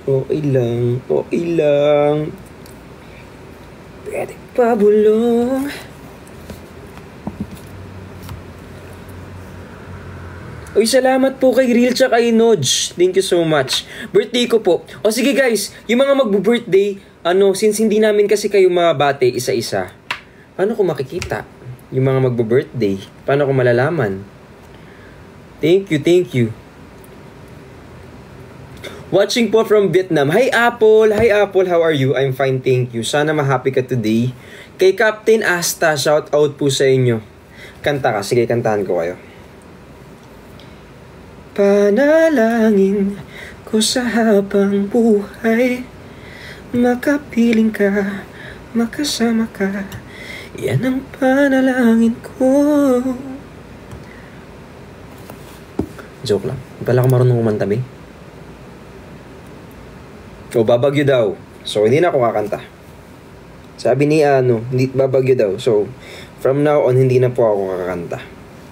Okay lang, okay lang. Pwede pa bulong. Uy, salamat po kay Real tsaka kay Nodge. Thank you so much. Birthday ko po. O sige guys, yung mga magbo-birthday, since hindi namin kasi kayo mabate isa-isa, paano ko makikita yung mga magbo-birthday? Paano ko malalaman? Thank you, thank you. Watching po from Vietnam. Hi Apple! Hi Apple, how are you? I'm fine, thank you. Sana ma-happy ka today. Kay Captain Asta, shout out po sa inyo. Kanta ka. Sige, kantahan ko kayo. Panalangin ko sa habang buhay, makapiling ka, makasama ka, yan ang panalangin ko. Joke lang. Pala ko marunong kumanta, be. O, babagyo daw. So, hindi na ako kakanta. Sabi ni hindi babagyo daw. So, from now on, hindi na po ako kakanta.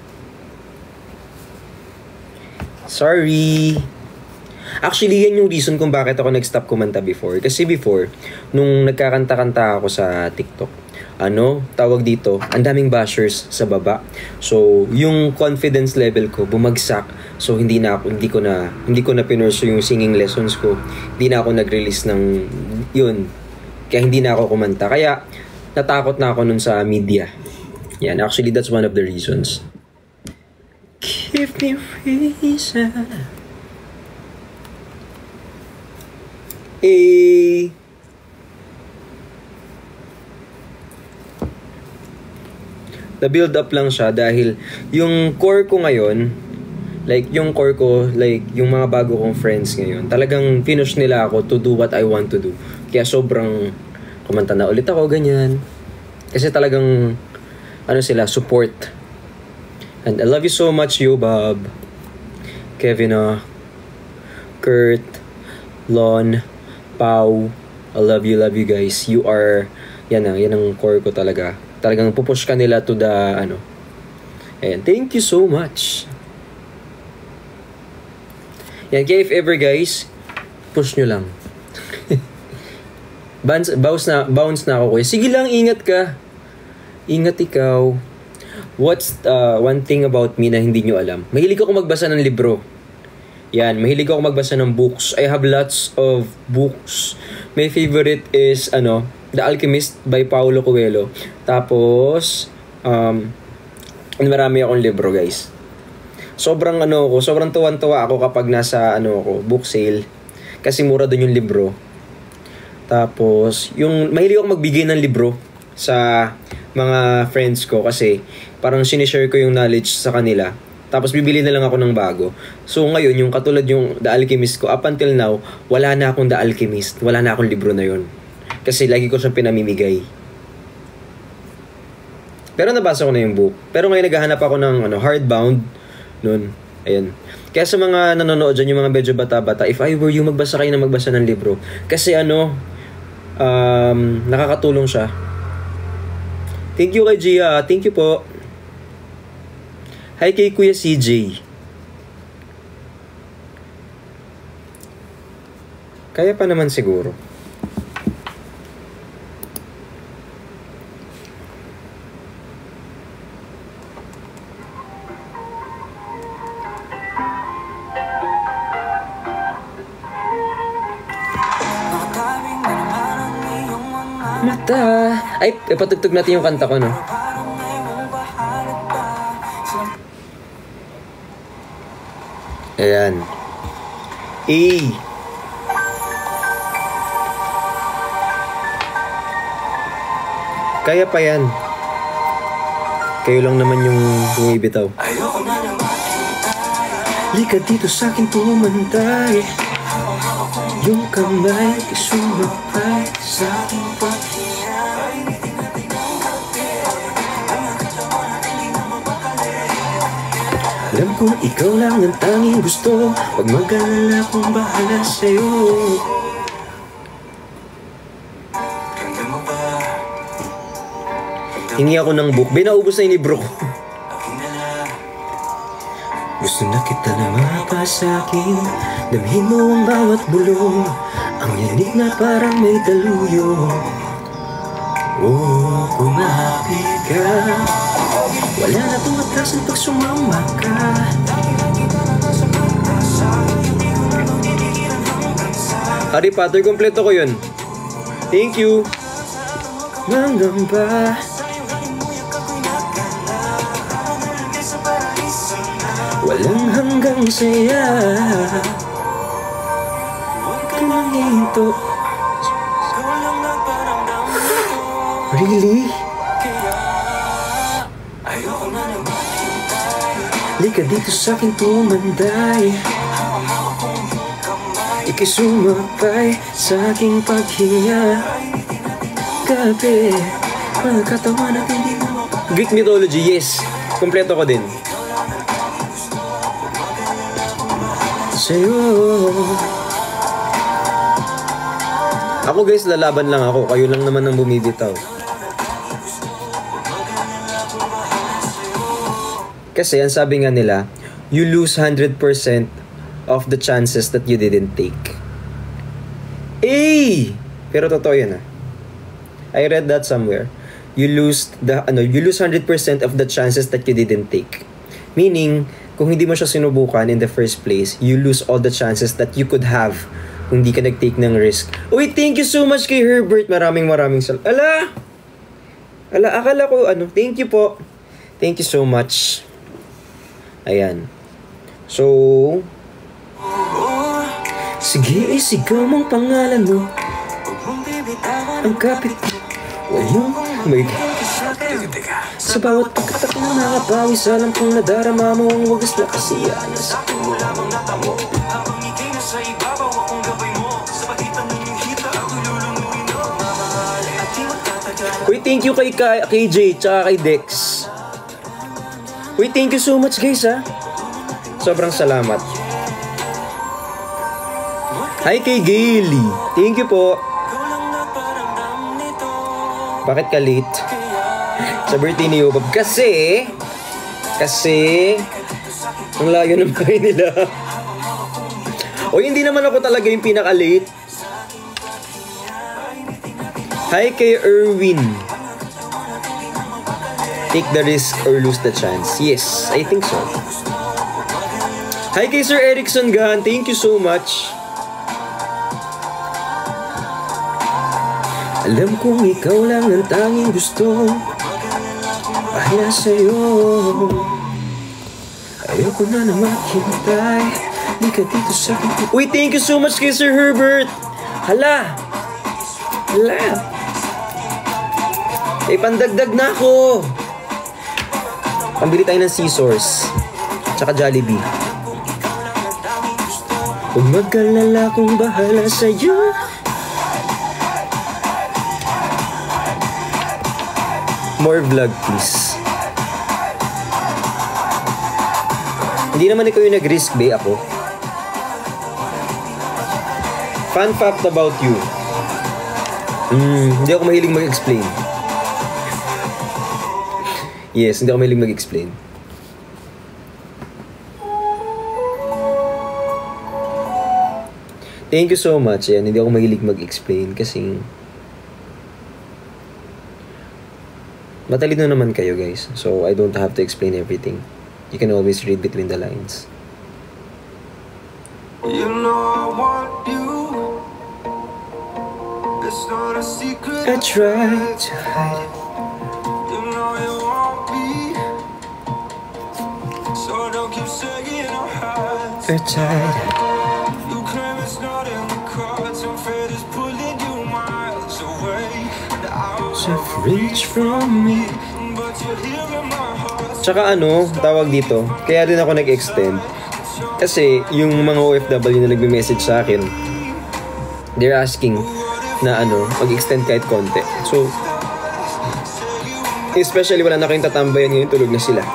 Sorry. Actually, yan yung reason kung bakit ako nag-stop kumanta before. Kasi before, nung nagkakanta-kanta ako sa TikTok, tawag dito, ang daming bashers sa baba. So, yung confidence level ko bumagsak. So, hindi ko na pinursu yung singing lessons ko. Hindi na ako nag-release ng yun. Kaya hindi na ako kumanta. Kaya, natakot na ako nun sa media. Yan, actually, that's one of the reasons. Give me reason. Na-build up lang siya dahil yung core ko ngayon, yung mga bago kong friends ngayon, talagang pinush nila ako to do what I want to do. Kaya sobrang kumanta na ulit ako, ganyan. Kasi talagang, support. And I love you so much, you, Bob, Kevin, Kurt, Lon, Pau. I love you guys. You are, yan ang core ko talaga. Talagang pupush ka nila to the, And thank you so much. Yan, kaya if ever guys, push nyo lang. Bounce na ako. Sige lang, ingat ka. Ingat ikaw. What's one thing about me na hindi nyo alam? Mahilig ako magbasa ng libro. Yan, mahilig ako magbasa ng books. I have lots of books. My favorite is, The Alchemist by Paulo Coelho. Tapos, marami akong libro, guys. Sobrang tuwan-tuwa ako kapag nasa, book sale. Kasi mura doon yung libro. Tapos, mahilig ako magbigay ng libro sa mga friends ko kasi parang sinishare ko yung knowledge sa kanila. Tapos bibili na lang ako ng bago. So ngayon, yung katulad yung The Alchemist ko, up until now, wala na akong The Alchemist. Wala na akong libro na yun. Kasi lagi ko siyang pinamimigay. Pero nabasa ko na yung book. Pero ngayon naghahanap ako ng hardbound nun. Ayan. Kaya sa mga nanonood dyan, yung mga medyo bata-bata, if I were you, magbasa kayo na magbasa ng libro. Kasi nakakatulong siya. Thank you kay Gia. Thank you po. Hi kay Kuya CJ. Kaya pa naman siguro. Mata. Ay, ipatugtog natin yung kanta ko, no? Ayan. Kaya pa yan. Kayo lang naman yung bumibitaw. Lika dito sa'kin pumantay. Yung kamay kisumapay sa'king pagkiyay. Alam ko ikaw lang ang tanging gusto. Pag mag-alala kong bahala sa'yo. Hingi ako ng book. Naubos na yung libro ko. Gusto na kita na mapasa'kin. Damhin mo ang bawat bulong. Ang yanig na parang may daluyo. Oh, kumapit ka. Wala na itong atrasan pag sumama ka. Harry Potter, kompleto ko yun. Thank you. Mangamba. Walang hanggang saya. Huwag ka nang hinto. Really? Lika dito sa'kin tumanday. Ikisumabay sa'king paghinga. Gabi, magkatawa na hindi mo. Greek mythology, yes. Kompleto ko din. Sa'yo. Ako guys, lalaban lang ako. Kayo lang naman ang bumibitaw. Kasi ang sabi nga nila, you lose 100% of the chances that you didn't take. Eh! Pero totoo yan ah. I read that somewhere. You lose 100% of the chances that you didn't take. Meaning, kung hindi mo siya sinubukan in the first place, you lose all the chances that you could have kung hindi ka nag-take ng risk. Uy, thank you so much kay Herbert. Maraming Ala, akala ko thank you po. Thank you so much. Ayan. So, sige, isigaw mong pangalan mo. Ang kapit ko. Sa bawat pagkatak na nakapawis, alam kong nadarama mo ang wagas na kasiyahan sa mula mong natamo. Habang ikay na sa ibabaw akong gabay mo. Sa pagitan ng iyong hita ako lulunguin mo. At di magtatagal. Uy, thank you kay KJ tsaka kay Dex. Uy, thank you so much guys ha. Sobrang salamat. Hi kay Gaily. Thank you po. Bakit ka late? Sa birthday ni Yobab. Kasi ang layo ng bahay nila. O hindi naman ako talaga yung pinaka-late. Hi kay Erwin. Take the risk or lose the chance. Yes, I think so. Hi kay Sir Erickson Gahan. Thank you so much. Alam kong ikaw lang ang tanging gusto. Bahala sa'yo. Ayoko na maghintay. Di ka dito sa akin. Uy, thank you so much kay Sir Herbert. Hala. Pandagdag na ako. Pambili tayo ng Scissors. Tsaka Jollibee. Huwag mag-alala kung bahala sa'yo. More vlog please. Hindi naman ikaw yung nag-risk, be. Ako. Fun fact about you. Hindi ako mahilig mag-explain. Yes, hindi ako mahilig mag-explain. Thank you so much. Yan, hindi ako mahilig mag-explain kasi matalino naman kayo guys. So I don't have to explain everything. You can always read between the lines. You know I want you. It's not a secret. I tried to hide it. You know you want me. So don't keep saying our hearts are tied. You claim it's not in the cards. I'm afraid it's pulling you miles away. Reach from me. Tsaka tawag dito, kaya rin ako nag-extend. Kasi yung mga OFW na nagme-message sa akin, they're asking na mag-extend kahit konti. So, especially wala na kayong tatambayan ngayon, tulog na sila.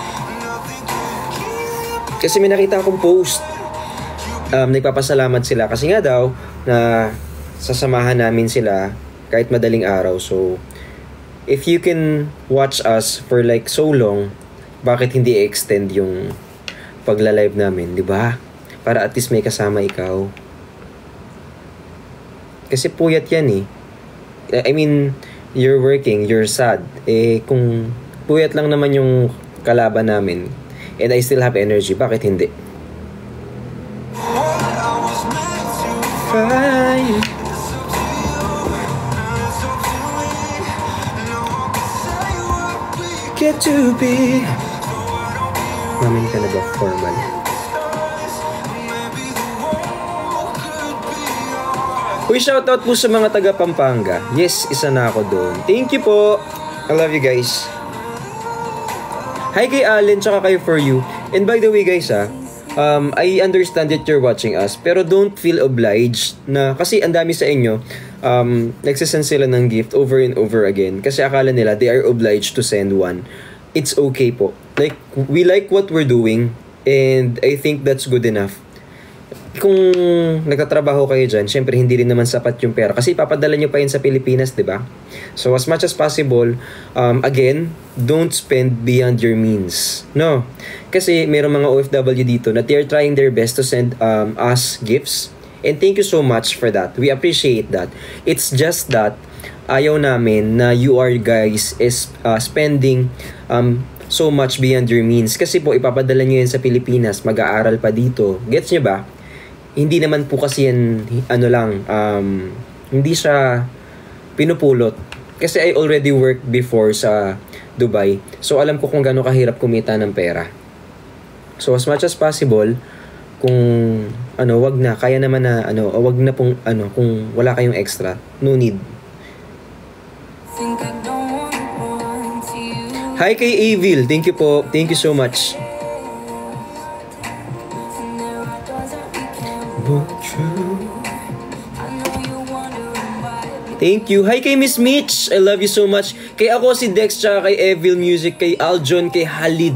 Kasi may nakita akong post, nagpapasalamat sila kasi nga daw na sasamahan namin sila kahit madaling araw. So, if you can watch us for like so long, bakit hindi extend yung pagla-live namin, di ba? Para at least may kasama ikaw. Kasi puyat yan eh. I mean, you're working, you're sad. Eh, kung puyat lang naman yung kalaban namin, and I still have energy, bakit hindi? Fine. Get to be. Mamin ka na ba formal? Uy, shoutout po sa mga taga Pampanga. Yes, isa na ako doon. Thank you po. I love you guys. Hi kay Allen, tsaka kay For You. And by the way guys I understand that you're watching us, pero don't feel obliged na, kasi ang dami sa inyo nagsasend sila ng gift over and over again kasi akala nila they are obliged to send one. It's okay po. Like, we like what we're doing and I think that's good enough. Kung nagtatrabaho kayo dyan, syempre hindi rin naman sapat yung pera kasi papadala nyo pa yun sa Pilipinas, di ba? So as much as possible, again, don't spend beyond your means. No. Kasi mayroong mga OFW dito na they're trying their best to send us gifts. And thank you so much for that. We appreciate that. It's just that ayaw namin na you are guys is spending so much beyond your means. Kasi po ipapadala nyo yan sa Pilipinas, mag-aaral pa dito. Gets nyo ba? Hindi naman po kasi yan, hindi siya pinupulot. Kasi I already worked before sa Dubai. So alam ko kung gaano kahirap kumita ng pera. So as much as possible, kung wag na, kaya naman na, wag na pong, kung wala kayong extra, no need. Hi kay Evil, thank you po, thank you so much. Thank you. Hi kay Miss Mitch. I love you so much. Kay ako si Dex, tsaka kay Evil Music, kay Aljon, kay Halid.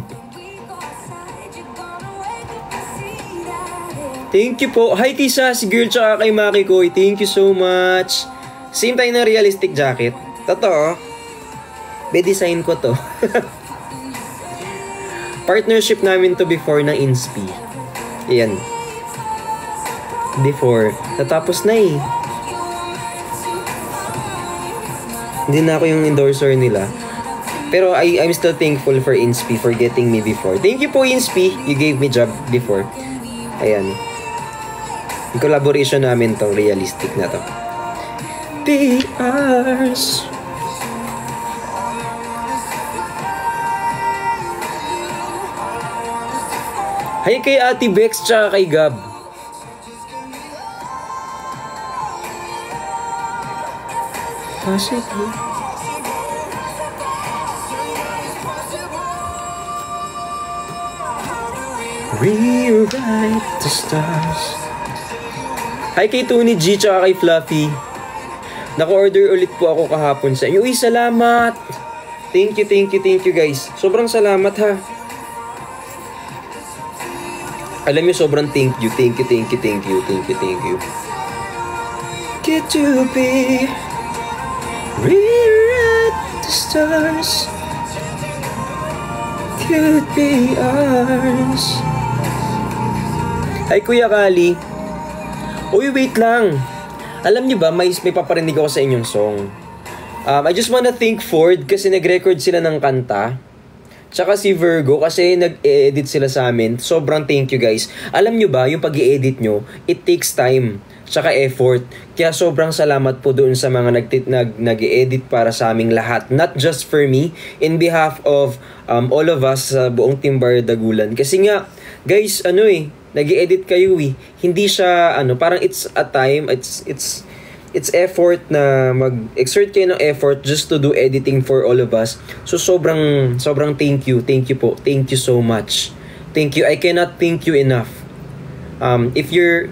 Thank you po. Hi kay Sassy Girl, tsaka kay Maki Koy. Thank you so much. Same tayo na realistic jacket. Totoo. Be-design ko to. Partnership namin to before ng Inspi. Ayan. Before. Natapos na eh. Hindi na ako yung endorser nila. Pero I'm still thankful for Inspi for getting me before. Thank you po, Inspi. You gave me job before. Ayan. Yung collaboration namin tong realistic na to. Be ours. Hi kay Ate Bex tsaka kay Gab. Possibly. Rewrite the stars. Hi kay Tony G tsaka kay Fluffy. Naka-order ulit po ako kahapon sa inyo. Uy, salamat! Thank you guys. Sobrang salamat ha. Alam niyo, sobrang thank you. Get to be. Rewrite the stars. Could be ours. Ay, Kuya Kali. Uy, wait lang. Alam niyo ba, may paparinig ako sa inyong song. I just wanna thank Ford kasi nag-record sila ng kanta. Tsaka si Virgo kasi nag-edit sila sa amin. Sobrang thank you guys. Alam niyo ba, yung pag-i-edit nyo, it takes time. Tsaka effort. Kaya sobrang salamat po doon sa mga nag-edit para sa aming lahat. Not just for me, in behalf of all of us sa buong Team Bardagulan. Kasi nga, guys, nag-edit kayo eh. Hindi siya, parang it's a time, it's effort na mag-exert kayo ng effort just to do editing for all of us. So, sobrang thank you po. Thank you so much. Thank you. I cannot thank you enough. If you're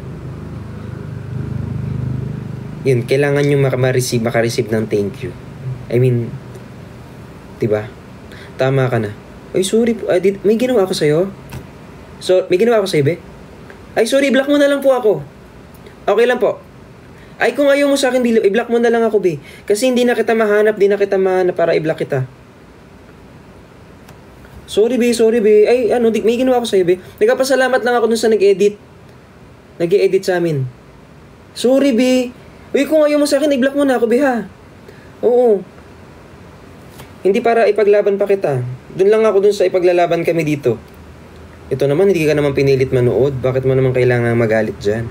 kailangan nyo makareceive ng thank you. I mean, diba? Tama ka na. Ay, sorry po. May ginawa ako sa'yo? So, may ginawa ako sa'yo, be? Ay, sorry, block mo na lang po ako. Okay lang po. Ay, kung ayaw mo sa akin, i-block mo na lang ako, be. Kasi hindi na kita mahanap para i-block kita. Sorry, be. Ay, may ginawa ako sa'yo, be. Nagpapasalamat lang ako dun sa nag-edit sa amin. Sorry, be. Uy, kung ayaw mo sa akin, i-block mo na ako, Biha. Oo. Hindi para ipaglaban pa kita. Doon lang ako dun sa ipaglalaban kami dito. Ito naman, hindi ka naman pinilit manood. Bakit mo naman kailangan magalit dyan?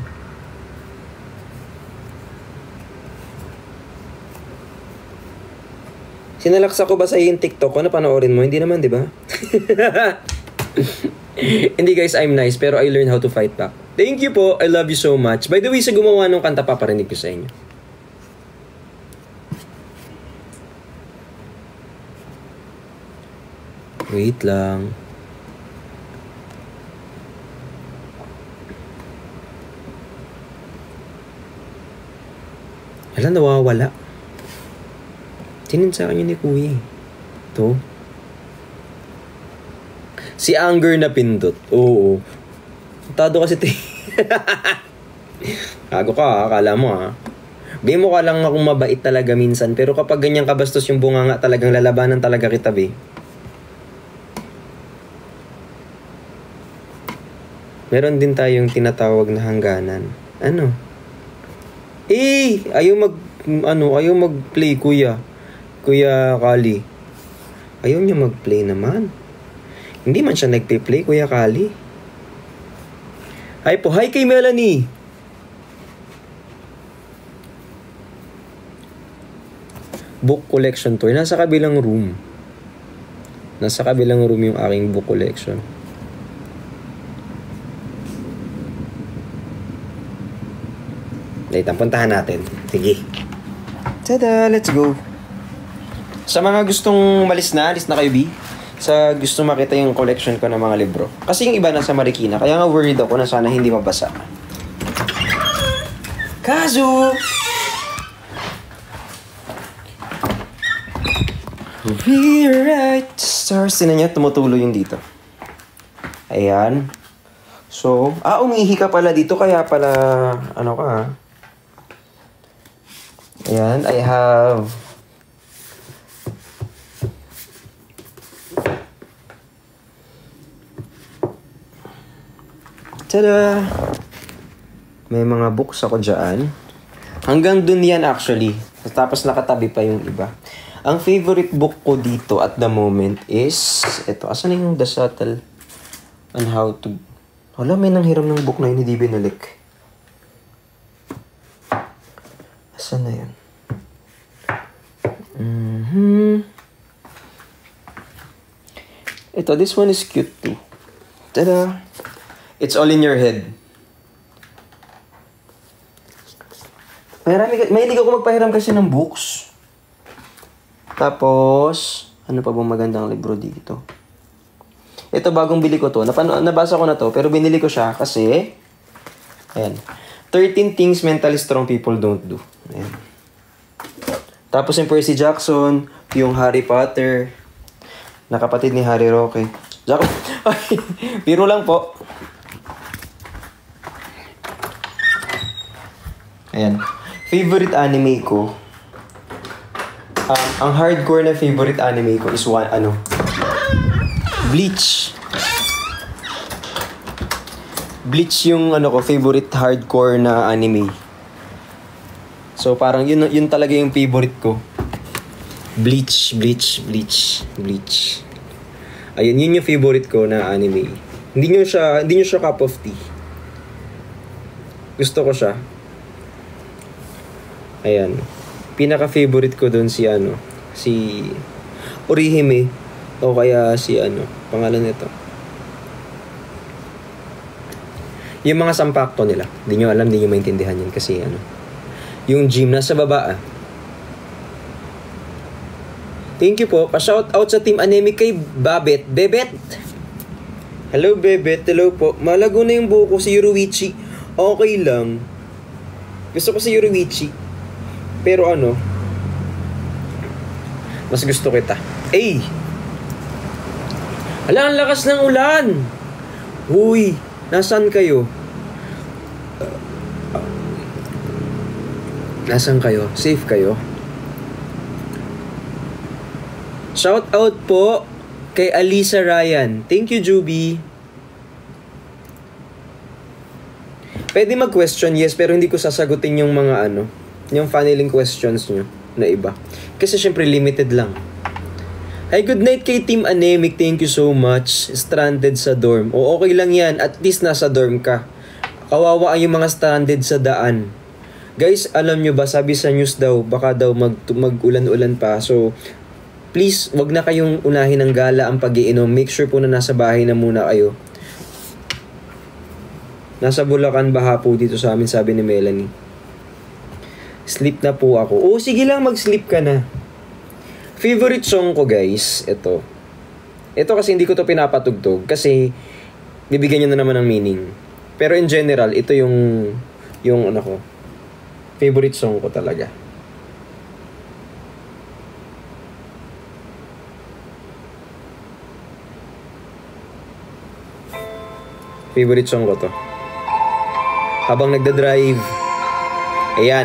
Sinalaksa ko ba sa yung TikTok ko na panoorin mo? Hindi naman, di ba? Hindi guys, I'm nice pero I learned how to fight back. Thank you po. I love you so much. By the way, sa gumawa ng kanta, paparinig ko sa inyo. Wait lang. Alam, nawawala. Sinin sa akin yun ni Kuya. Ito. Si Anger na pindot. Oo. Tado kasi ito. Kago ka, akala mo ha. Bimo ka lang akong mabait talaga minsan. Pero kapag ganyan kabastos yung bunganga, talagang lalabanan talaga kita, be. Meron din tayong tinatawag na hangganan. Ano? Ayaw mag-play, Kuya Kali. Ayaw niya mag-play naman. Hindi man siya nagpe-play, Kuya Kali. Hi po. Hi kay Melanie. Book collection tour. Nasa kabilang room. Nasa kabilang room yung aking book collection. Dahil puntahan natin. Sige. Tada, let's go. Sa mga gustong alis na kayo, B. Sa gustong makita yung collection ko ng mga libro. Kasi yung iba nasa Marikina, kaya nga worried ako na sana hindi mabasa. Kazu! Rewrite stars. Tinan niya, tumutulo yung dito. Ayan. So, umihi ka pala dito, kaya pala, ano ka ha? Ayan, I have tada! May mga books ako dyan. Hanggang dun yan actually. Tapos nakatabi pa yung iba. Ang favorite book ko dito at the moment is ito. Asan na yung The Subtle on How to... Wala, may nanghiram ng book na yun, hindi binalik. Asan na yan? Ito, this one is cute too. Tada! It's All in Your Head. Mahilig ako magpahiram kasi ng books. Tapos, ano pa bang magandang libro dito? Ito, bagong bili ko to. Nabasa ko na to, pero binili ko siya kasi, ayan, 13 Things Mentally Strong People Don't Do. Ayan. Tapos yung Percy Jackson, yung Harry Potter, na kapatid ni Harry Roque. Biro lang po. Ayan. Favorite anime ko. Ang hardcore na favorite anime ko is Bleach. Bleach yung favorite hardcore na anime. So parang yun talaga yung favorite ko. Bleach. Ayun, yun yung favorite ko na anime. Hindi nyo siya cup of tea. Gusto ko siya. Ayan. Pinaka-favorite ko doon si Orihime. O kaya pangalan nito. Yung mga sampakto nila. Hindi nyo alam, hindi nyo maintindihan yan kasi yung gym nasa baba Thank you po. Pa-shout out sa Team Anemic kay Babet. Bebet! Hello, Bebet. Hello po. Malago na yung buko si Yoruichi. Okay lang. Gusto ko si Yoruichi. Pero mas gusto kita. Hala, ang lakas ng ulan! Uy, nasaan kayo? Nasaan kayo? Safe kayo? Shout out po kay Alisa Ryan. Thank you, Juby. Pwede mag-question, yes, pero hindi ko sasagutin yung mga yung funneling questions nyo na iba. Kasi syempre limited lang. Hi, good night kay Team Anemic. Thank you so much. Stranded sa dorm. O okay lang yan. At least nasa dorm ka. Kawawa yung mga stranded sa daan. Guys, alam nyo ba, sabi sa news daw, baka daw mag-ulan-ulan pa. So, please, wag na kayong unahin ng gala ang pag-iinom. Make sure po na nasa bahay na muna kayo. Nasa Bulacan baha po dito sa amin, sabi ni Melanie. Sleep na po ako. Oo, sige lang, mag-sleep ka na. Favorite song ko, guys, ito. Ito kasi hindi ko to pinapatugtog kasi bibigyan nyo na naman ng meaning. Pero in general, ito yung ano ko. Favorite song ko talaga. Favorite song ko to. Habang nagda-drive. Ayan.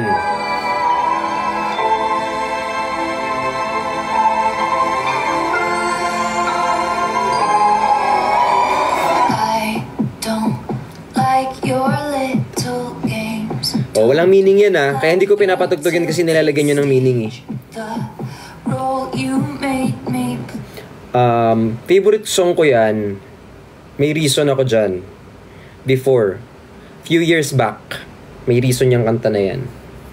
Oh, walang meaning yan kaya hindi ko pinapatugtugin kasi nilalagyan nyo ng meaning favorite song ko yan. May reason ako dyan. Before. Few years back. May reason yung kanta na yan.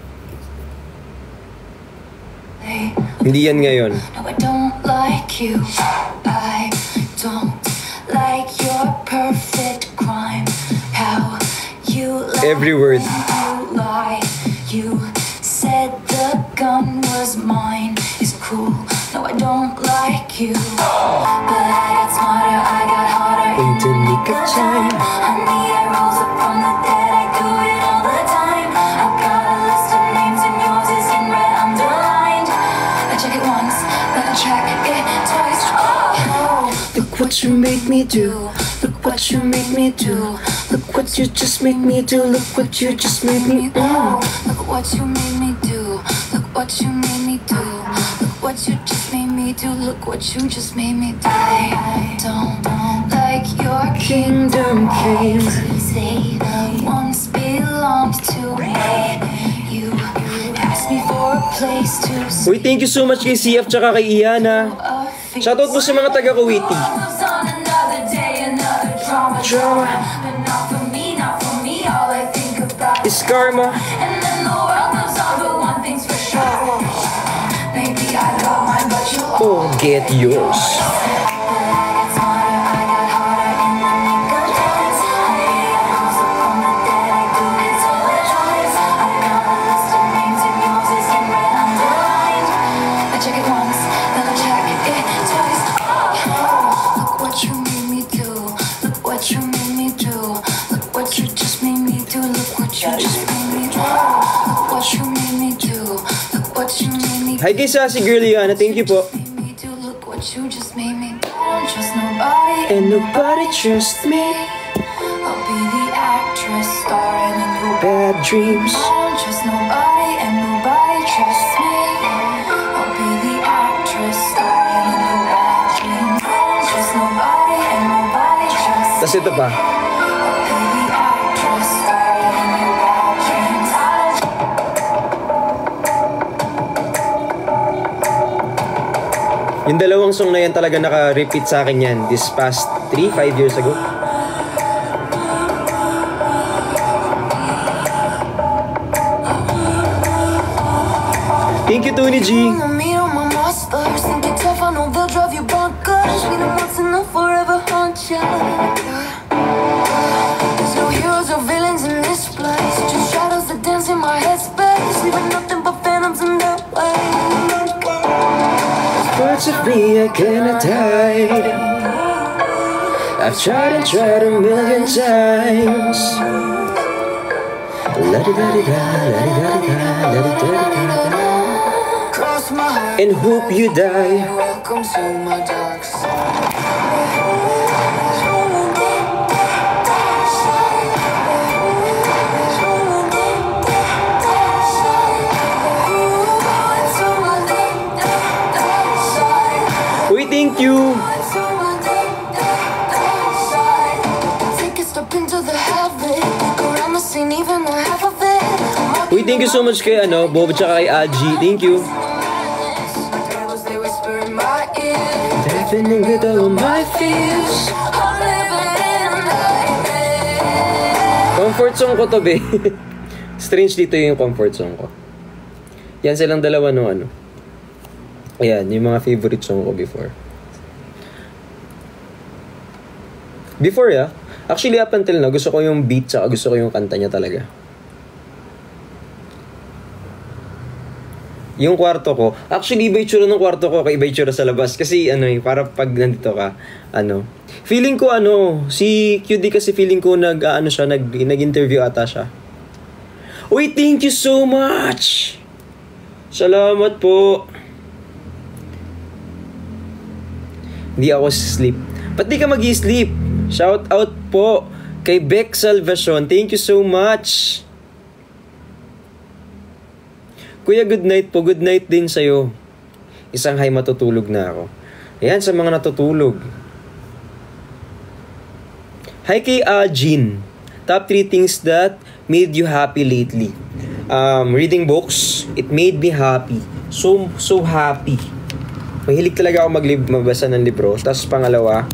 Hindi yan ngayon. No, I don't like you. I don't like your perfect crime. How you lie. Every word. You lie. You said the gun was mine. It's cool. No, I don't like you. But I got smarter, I got harder in the nick of time. Honey, I rose up from the dead. I do it all the time. I got a list of names and yours is in red underlined. I check it once, then I check it twice. Oh, look what you make me do. Look what you make me do. Look what you just made me do. Look what you just made me do. Look what you made me do. Look what you made me do. Look what you just made me do. Look what you just made me do. I don't like your kingdom came. Say once belonged to me. You asked me for a place to stay. Uy, thank you so much kay CF tsaka kay Iana. Shoutout po sa mga taga-Kuwaiti. Drama. But not for me, not for me. All I think about is karma. And then the world moves on, but one thing's for sure. Maybe I got mine, but you Oh, get yours. Hi kay Sassy Girl Yana, thank you po. And nobody trusts me. I'll be the actress starring in your Bad dreams. I don't trust nobody and nobody trusts me. I'll be the actress starring in your bad dreams. I don't trust nobody and nobody trusts me. Tas ito pa. I'll be the actress starring in your bad dreams. Yung dalawang song na yan talaga naka-repeat sa akin yan. This past 3-5 years ago. Thank you, Tony G. There's no heroes or villains in this place. Just shadows that dance in my headspace, leaving nothing but phantoms in their way. Parts of me I cannot hide. I've tried and tried a million times. La-di-da-di-da, la-di-da-di-da, la-di-da-di-da. Cross my heart And hope you die. welcome to my dark side. Uy, thank you. Uy, thank you so much kay Bob tsaka kay Aji. Thank you. Deafening with all my fears. Comfort song ko to, be. Strange dito yung comfort song ko. Yan silang dalawa no Ayan, yung mga favorite song ko before. Before, yeah. Actually, up until now, gusto ko yung beat tsaka gusto ko yung kanta niya talaga. Yung kwarto ko, actually, iba itsura ng kwarto ko kay iba itsura sa labas. Kasi, para pag nandito ka, feeling ko, si QD kasi feeling ko nag-interview ata siya. Uy, thank you so much! Salamat po. Hindi ako sleep. Ba't di ka mag-i-sleep? Shout out po kay Beck Salvacion. Thank you so much. Kuya, good night po. Good night din sa'yo. Isang hi, matutulog na ako. Ayan, sa mga natutulog. Hi kay Jean. Top 3 things that made you happy lately. Reading books. It made me happy. So happy. Mahilig talaga ako magbasa ng libro. Tapos pangalawa,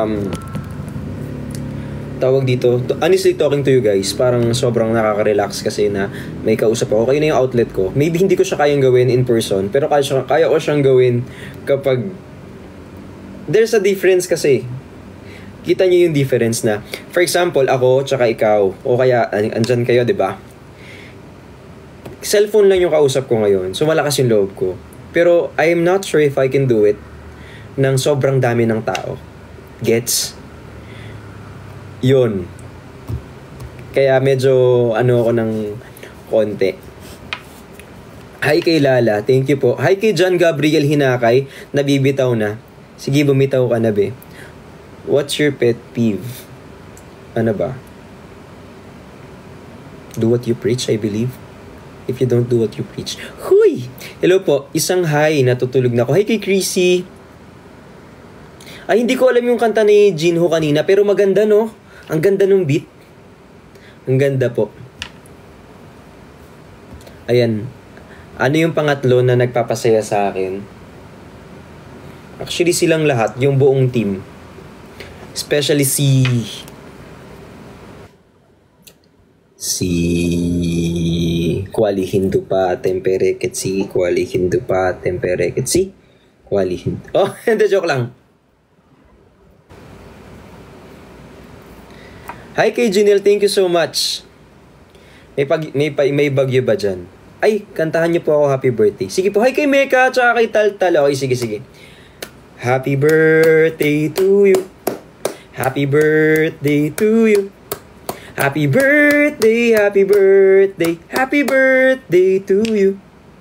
tawag dito, honestly talking to you guys, parang sobrang nakaka-relax kasi na may kausap ako. Kayo na yung outlet ko. Maybe hindi ko siya kayang gawin in person, pero kaya ko siyang gawin kapag there's a difference kasi. Kita niyo yung difference na, for example, ako tsaka ikaw, o kaya andyan kayo, di ba? Cellphone lang yung kausap ko ngayon, so malakas yung loob ko. Pero I am not sure if I can do it ng sobrang dami ng tao. Gets? Yun. Kaya medyo ako ng konti. Hi kay Lala, thank you po. Hi kay John Gabriel Hinakay, nabibitaw na. Sige, bumitaw ka na, be. What's your pet peeve? Ano ba? Do what you preach, I believe. If you don't do what you preach. Huy! Hello po, isang hi, natutulog na ako. Hi kay Chrissy. Ay, hindi ko alam yung kanta ni Jinho kanina, pero maganda, no? Ang ganda ng beat. Ang ganda po. Ayan. Ano yung pangatlo na nagpapasaya sa akin? Actually, silang lahat, yung buong team. Especially si Kuali Hindu pa tempereket si Kuali Hindu pa tempereket si Kuali Hindu. Oh, hindi, joke lang. Hi kay Janelle, thank you so much. May bagyo ba dyan? Ay, kantahan niyo po ako happy birthday. Sige po, hi kay Meka, tsaka kay Taltal. Okay, sige. Happy birthday to you. Happy birthday to you. Happy birthday, happy birthday, happy birthday to you.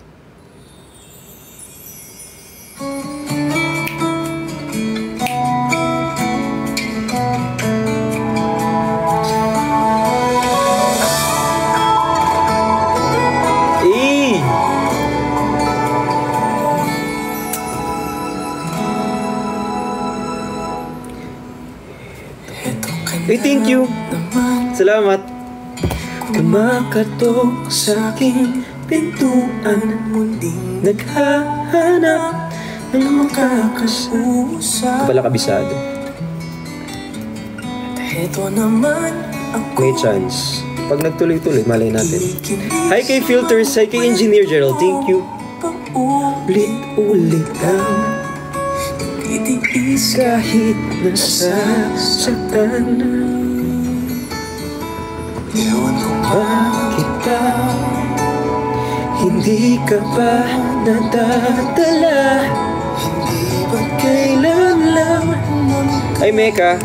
Hey, thank you. Salamat. Kumakatok sa aking pintuan, muling naghahanap ng makakasusap. Pala kabisado. May chance. Pag nagtuloy-tuloy, malay natin. Hi kay Filters, hi kay Engineer Gerald. Thank you. Ulit-ulit ang itiis kahit nasasaktan. Ewan ko bakit ba hindi ka ba nadadala? Hindi ba kailan lang ay Meka?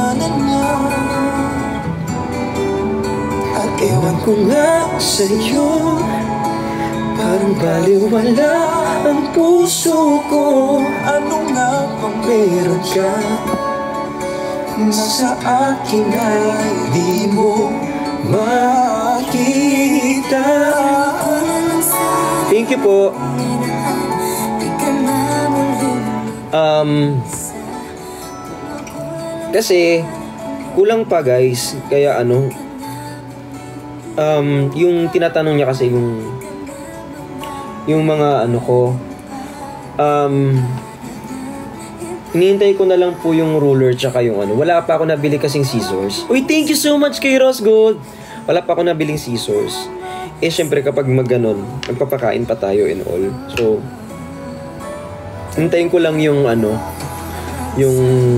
At ewan ko nga sa'yo, parang baliwala ang puso ko. Ano nga bang meron ka na sa akin ay di mo makita? Thank you po. Kasi kulang pa guys, kaya yung tinatanong niya kasi yung mga ano ko, hinihintay ko na lang po yung ruler tsaka yung ano. Wala pa ako nabili kasing scissors. Uy, thank you so much kay Ross Gold. Wala pa ako nabiling scissors. Syempre kapag magganon, magpapakain pa tayo and all. So, hintayin ko lang yung ano, yung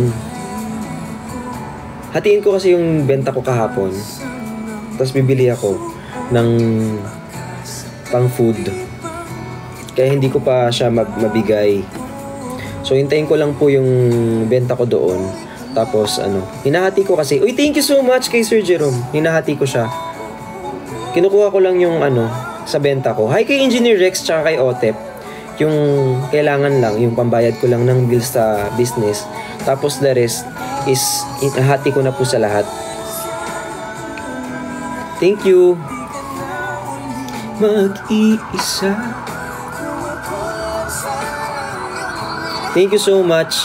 hatiin ko kasi yung benta ko kahapon. Tapos bibili ako ng pang food. Kaya hindi ko pa siya mabigay. So, hintayin ko lang po yung benta ko doon. Tapos, hinahati ko kasi. Uy, thank you so much kay Sir Jerome. Hinahati ko siya. Kinukuha ko lang yung sa benta ko. Hi kay Engineer Rex tsaka kay Otep. Yung kailangan lang, yung pambayad ko lang ng bills sa business. Tapos, the rest is, hinahati ko na po sa lahat. Thank you. Mag-iisa. Thank you so much.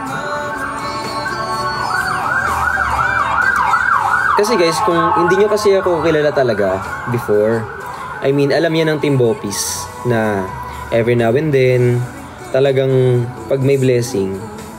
Kasi guys, kung hindi nyo kasi ako kilala talaga before, I mean, alam niya ng Team Bopis na every now and then, talagang pag may blessing,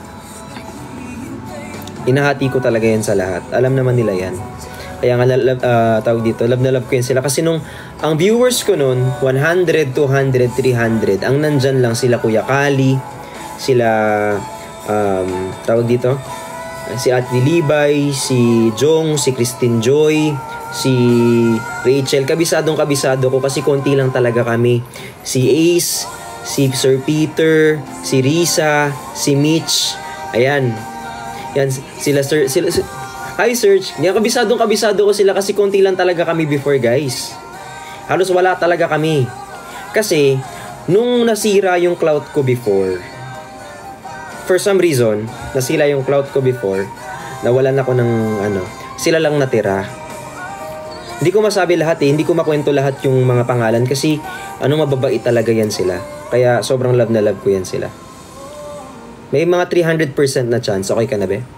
inahati ko talaga yan sa lahat. Alam naman nila yan. Kaya nga, tawag dito, love na love ko yan sila. Kasi ang viewers ko nun, 100, 200, 300, ang nandyan lang sila Kuya Kali, sila, tawag dito, si Ate Libay, si Jong, si Christine Joy, si Rachel. Kabisado ko kasi konti lang talaga kami. Si Ace, si Sir Peter, si Risa, si Mitch. Ayan. Yan, sila Sir, hi Serge. Yan, kabisado ko sila kasi konti lang talaga kami before, guys. Halos wala talaga kami. Kasi, nung nasira yung cloud ko before, for some reason, nasila yung cloud ko before, nawalan ako ng sila lang natira. Hindi ko masabi lahat hindi ko makwento lahat yung mga pangalan kasi mababait talaga yan sila. Kaya sobrang love na love ko yan sila. May mga 300% na chance. Okay ka na, be?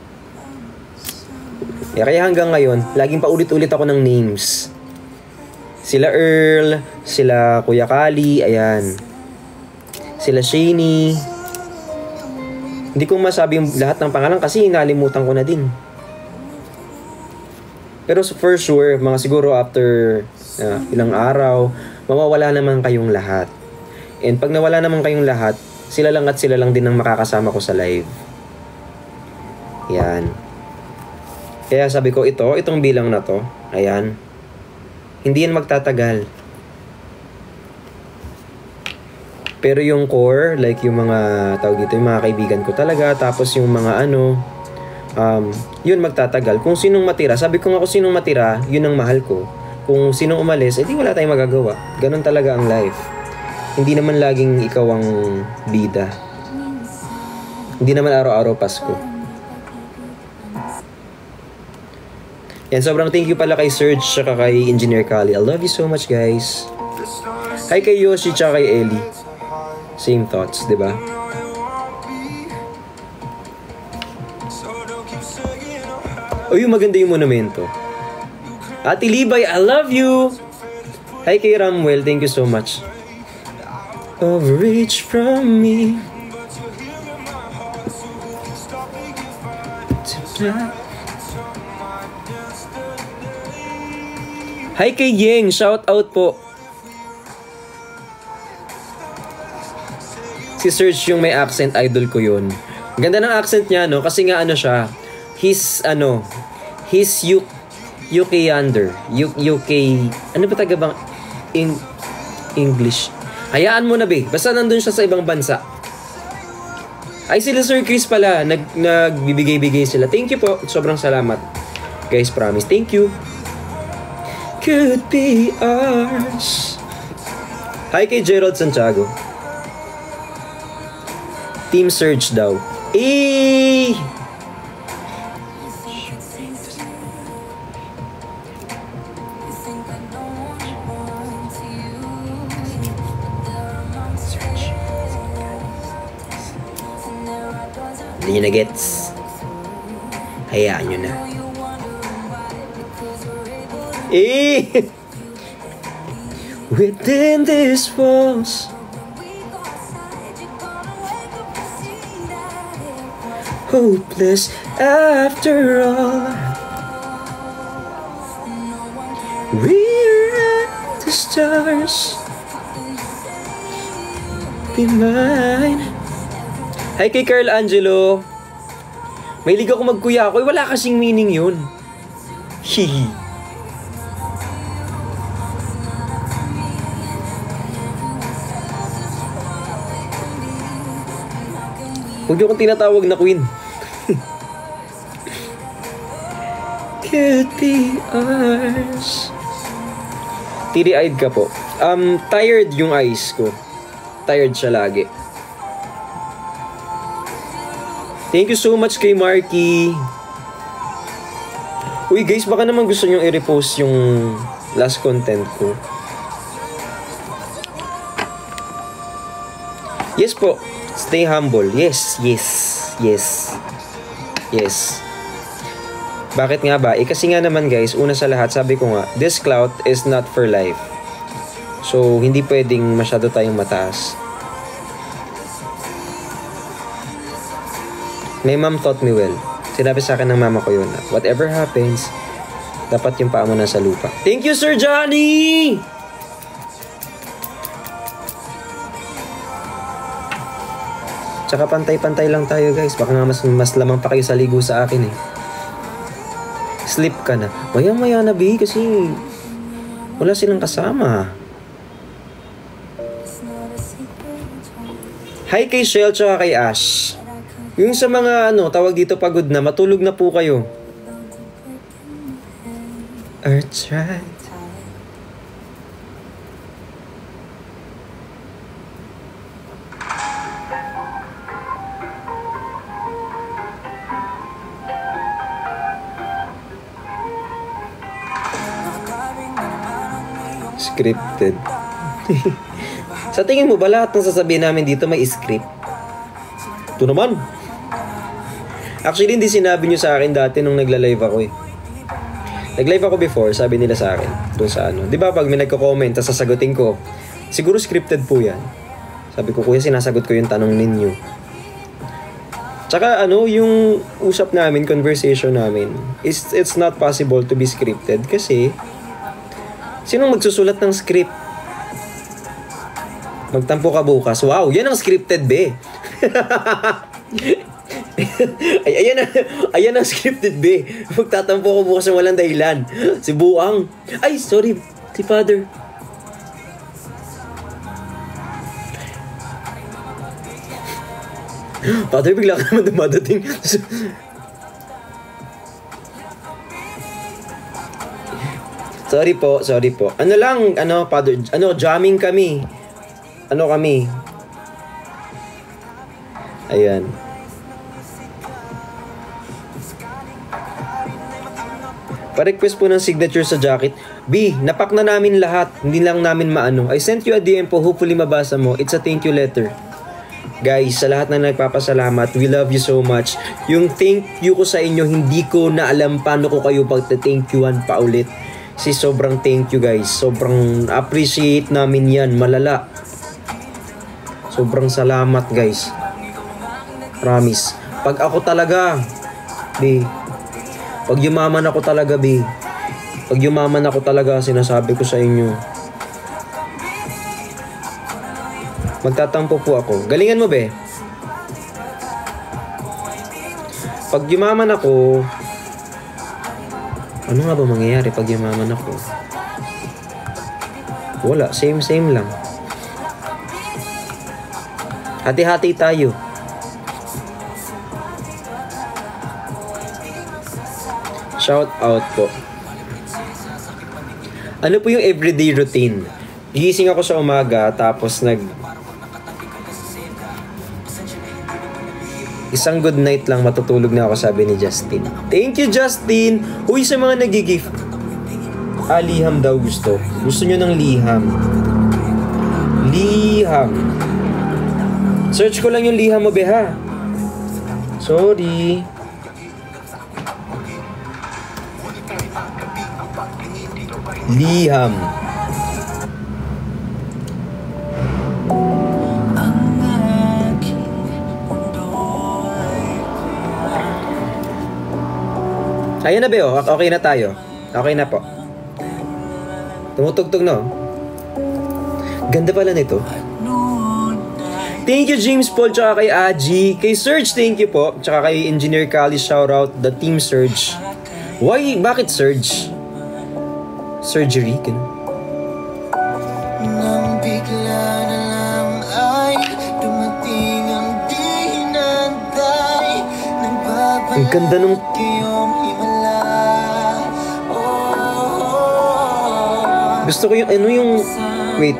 Kaya hanggang ngayon, laging paulit-ulit ako ng names. Sila Earl, sila Kuya Kali, ayan. Sila Shani. Hindi ko masabi yung lahat ng pangalan kasi nalimutan ko na din. Pero for sure, mga siguro after ilang araw, mawawala naman kayong lahat. And pag nawala naman kayong lahat, sila lang din ang makakasama ko sa live. Yan. Kaya sabi ko itong bilang na to, ayan, hindi yan magtatagal. Pero yung core, like yung mga tawag dito, yung mga kaibigan ko talaga, tapos yung mga yun magtatagal. Kung sinong matira, sabi ko nga kung sinong matira, yun ang mahal ko. Kung sinong umalis, edi wala tayong magagawa. Ganon talaga ang life. Hindi naman laging ikaw ang bida. Hindi naman araw-araw Pasko. Yan, sobrang thank you pala kay Serge tsaka kay Engineer Kali. I love you so much, guys. Hi kay Yoshi tsaka kay Ellie. Same thoughts, di ba? Uy, maganda yung monumento. Ate Libay, I love you! Hi kay Ramwell, thank you so much. Overreach from me. Hi kay Yeng, shout out po. Si Serge yung may accent, idol ko yun. Ganda ng accent niya, no? Kasi nga siya, he's UKander. UK, ano ba taga bang English? Hayaan mo na, be. Basta nandun siya sa ibang bansa. Ay, sila Sir Chris pala. Nagbibigay-bigay sila. Thank you po. Sobrang salamat. Guys, promise. Thank you. Could be ours. Hi kay Gerald Santiago. Team Surge daw. Hindi nyo na gets. Hayaan nyo na. Eh! Within these walls, hopeless after all. We're at the stars. Be mine. Hi kay Carl Angelo. Mahilig ako magkuya ako. Wala kasing meaning yun. Hihi. Huwag niyo akong tinatawag na queen. Could be ours. Teary-eyed ka po. Tired yung eyes ko. Tired siya lagi. Thank you so much kay Marky. Uy guys, baka naman gusto nyo i-repost yung last content ko. Yes po. Stay humble. Yes. Bakit nga ba? Kasi nga naman guys, una sa lahat, sabi ko nga, this clout is not for life. So, hindi pwedeng masyado tayong mataas. My mom taught me well. Sinabi sa akin ng mama ko yun, whatever happens, dapat yung paa mo nasa lupa. Thank you, Sir Johnny! Tsaka pantay-pantay lang tayo guys. Baka nga mas lamang pa kayo sa ligo sa akin eh. Sleep ka na. Maya-maya na B kasi wala silang kasama. Hi kay Shell tsaka kay Ash. Yung sa mga tawag dito pagod na, matulog na po kayo. Earth's right. Scripted. Sa tingin mo ba lahat ng sasabihin namin dito may script? Ito naman. Actually, hindi sinabi nyo sa akin dati nung nagla-live ako eh. Nag-live ako before, sabi nila sa akin. Doon sa Di ba pag may nagko-comment, tapos sasagutin ko, siguro scripted po yan. Sabi ko, kuya, sinasagot ko yung tanong ninyo. Tsaka yung usap namin, conversation namin, it's not possible to be scripted kasi sinong magsusulat ng script? Magtampo ka bukas. Wow, yan ang scripted, be. Ay, ayan ang scripted, be. Magtatampo ka bukas ng walang dahilan. Si Buang. Ay, sorry. Si Father. Father, bigla ka naman dumadating. Sorry po. Father, jamming kami. Kami. Ayan. Pa-request po ng signature sa jacket. B, napak na namin lahat. Hindi lang namin maano. I sent you a DM po. Hopefully mabasa mo. It's a thank you letter. Guys, sa lahat na nagpapasalamat, we love you so much. Yung thank you ko sa inyo, hindi ko na alam paano ko kayo pagta-thank youan pa ulit. Sobrang thank you guys. Sobrang appreciate namin yan. Malala. Sobrang salamat guys. Promise. Pag ako talaga, B. Pag yumaman ako talaga, B. Pag yumaman ako talaga, sinasabi ko sa inyo. Magtatampo po ako. Galingan mo, be. Pag yumaman ako, ano nga ba mangyayari pag yumaman ako? Wala. Same lang. Hati-hati tayo. Shout out po. Ano po yung everyday routine? Gising ako sa umaga, tapos isang good night lang, matutulog na ako, sabi ni Justin. Thank you, Justin! Uy, sa mga nagigift. Liham daw gusto. Gusto nyo ng liham. Liham. Search ko lang yung liham mo, beha. Sorry. Liham. Ayun na ba? Okay na tayo. Okay na po. Tumutugtog no? Ganda pala nito. Thank you James Paul, tsaka kay Aji. Kay Serge, thank you po. Tsaka kay Engineer Kali, shoutout. The team Serge. Why? Bakit Serge? Surgery? Ganun. Nang bigla na lang ay dumating ang di hinantay. Ang ganda nung... Gusto ko yung, ano yung... Wait.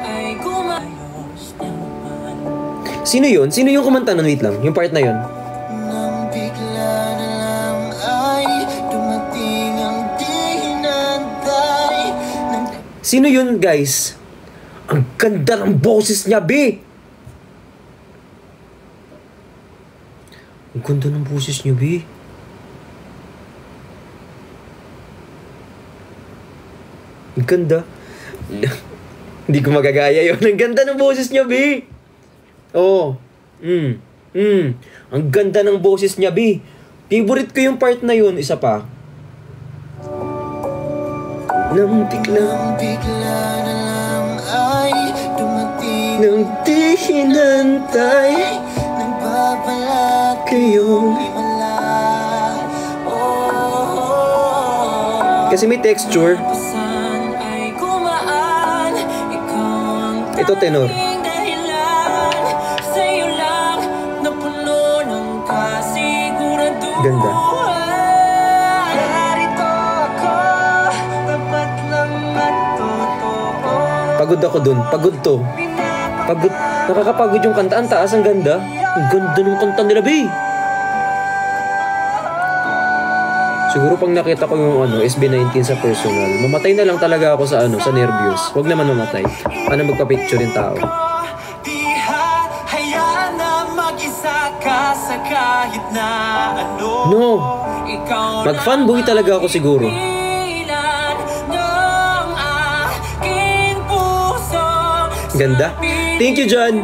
Sino yun? Sino yung kumanta nun? Wait lang. Yung part na yun. Nang bigla na lang ay dumating ang di hinantay. Sino yun, guys? Ang ganda ng boses niya, be! Ang ganda ng boses niya, be. Ang ganda. Hindi ko magagaya yun. Ang ganda ng boses niya, be. Oo. Ang ganda ng boses niya, be. Favorite ko yung part na yun. Isa pa. Nang bigla na lang ay dumating nang di hinantay. Nagbabalat Kayong himala. kasi may texture. Ito tenor. Ganda. Pagod ako dun. Pagod to. Pagod. Nakakapagod yung kanta. Ang taas, ang ganda. Ang ganda ng kanta nila, be. Siguro pag nakita ko yung SB19 sa personal, mamatay na lang talaga ako sa sa nervyos. Huwag naman mamatay. Ano magpa-picture yung tao. No. Mag-fanboy talaga ako siguro. Ganda. Thank you, John.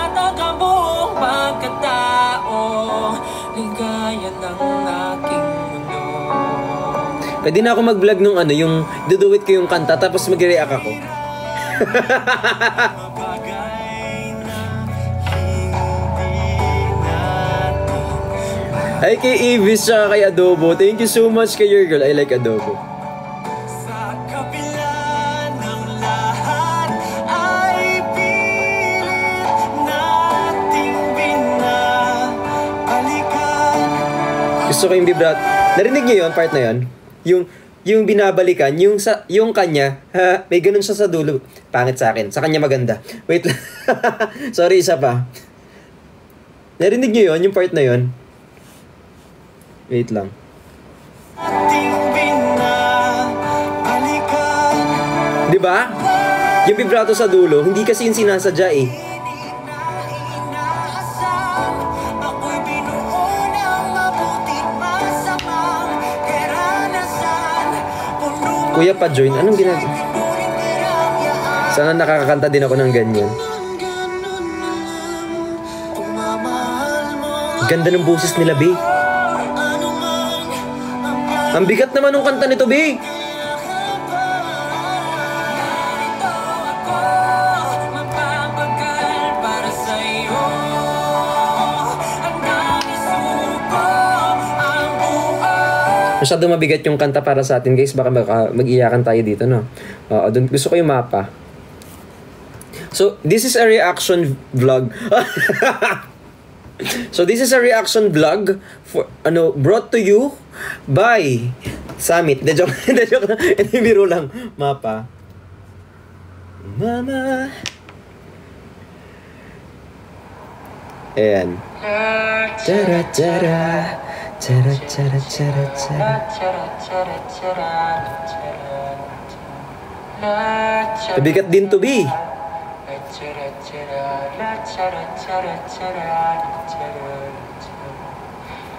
Pwede na ako mag-vlog nung yung duduwit ko yung kanta tapos mag-react ako. Hi kay Evis tsaka kay Adobo. Thank you so much kay your girl. I like Adobo. Gusto ko yung vibrato. Narinig niyo yun, part na yun? Yung binabalikan, yung kanya, may ganun siya sa dulo. Pangit sa akin. Sa kanya maganda. Wait lang. Sorry, isa pa. Narinig niyo yun, yung part na yun? Wait lang. Diba? Yung vibrato sa dulo, hindi kasi yung sinasadya eh. Kuya pa join, anong ginagawa? Sana nakakakanta din ako ng ganyan. Ganda ng boses nila, be. Ang bigat naman ng kanta nito, be. Masyado mabigat yung kanta para sa atin, guys. Baka mag-iyakan tayo dito, no? Gusto ko yung mapa. So, this is a reaction vlog. So, this is a reaction vlog for, brought to you by Summit. De joke lang. Hindi, biro lang. Mapa. Mama. Ayan. Tara, tara. Tara, tara, tara, tara. Mabigat din to, be.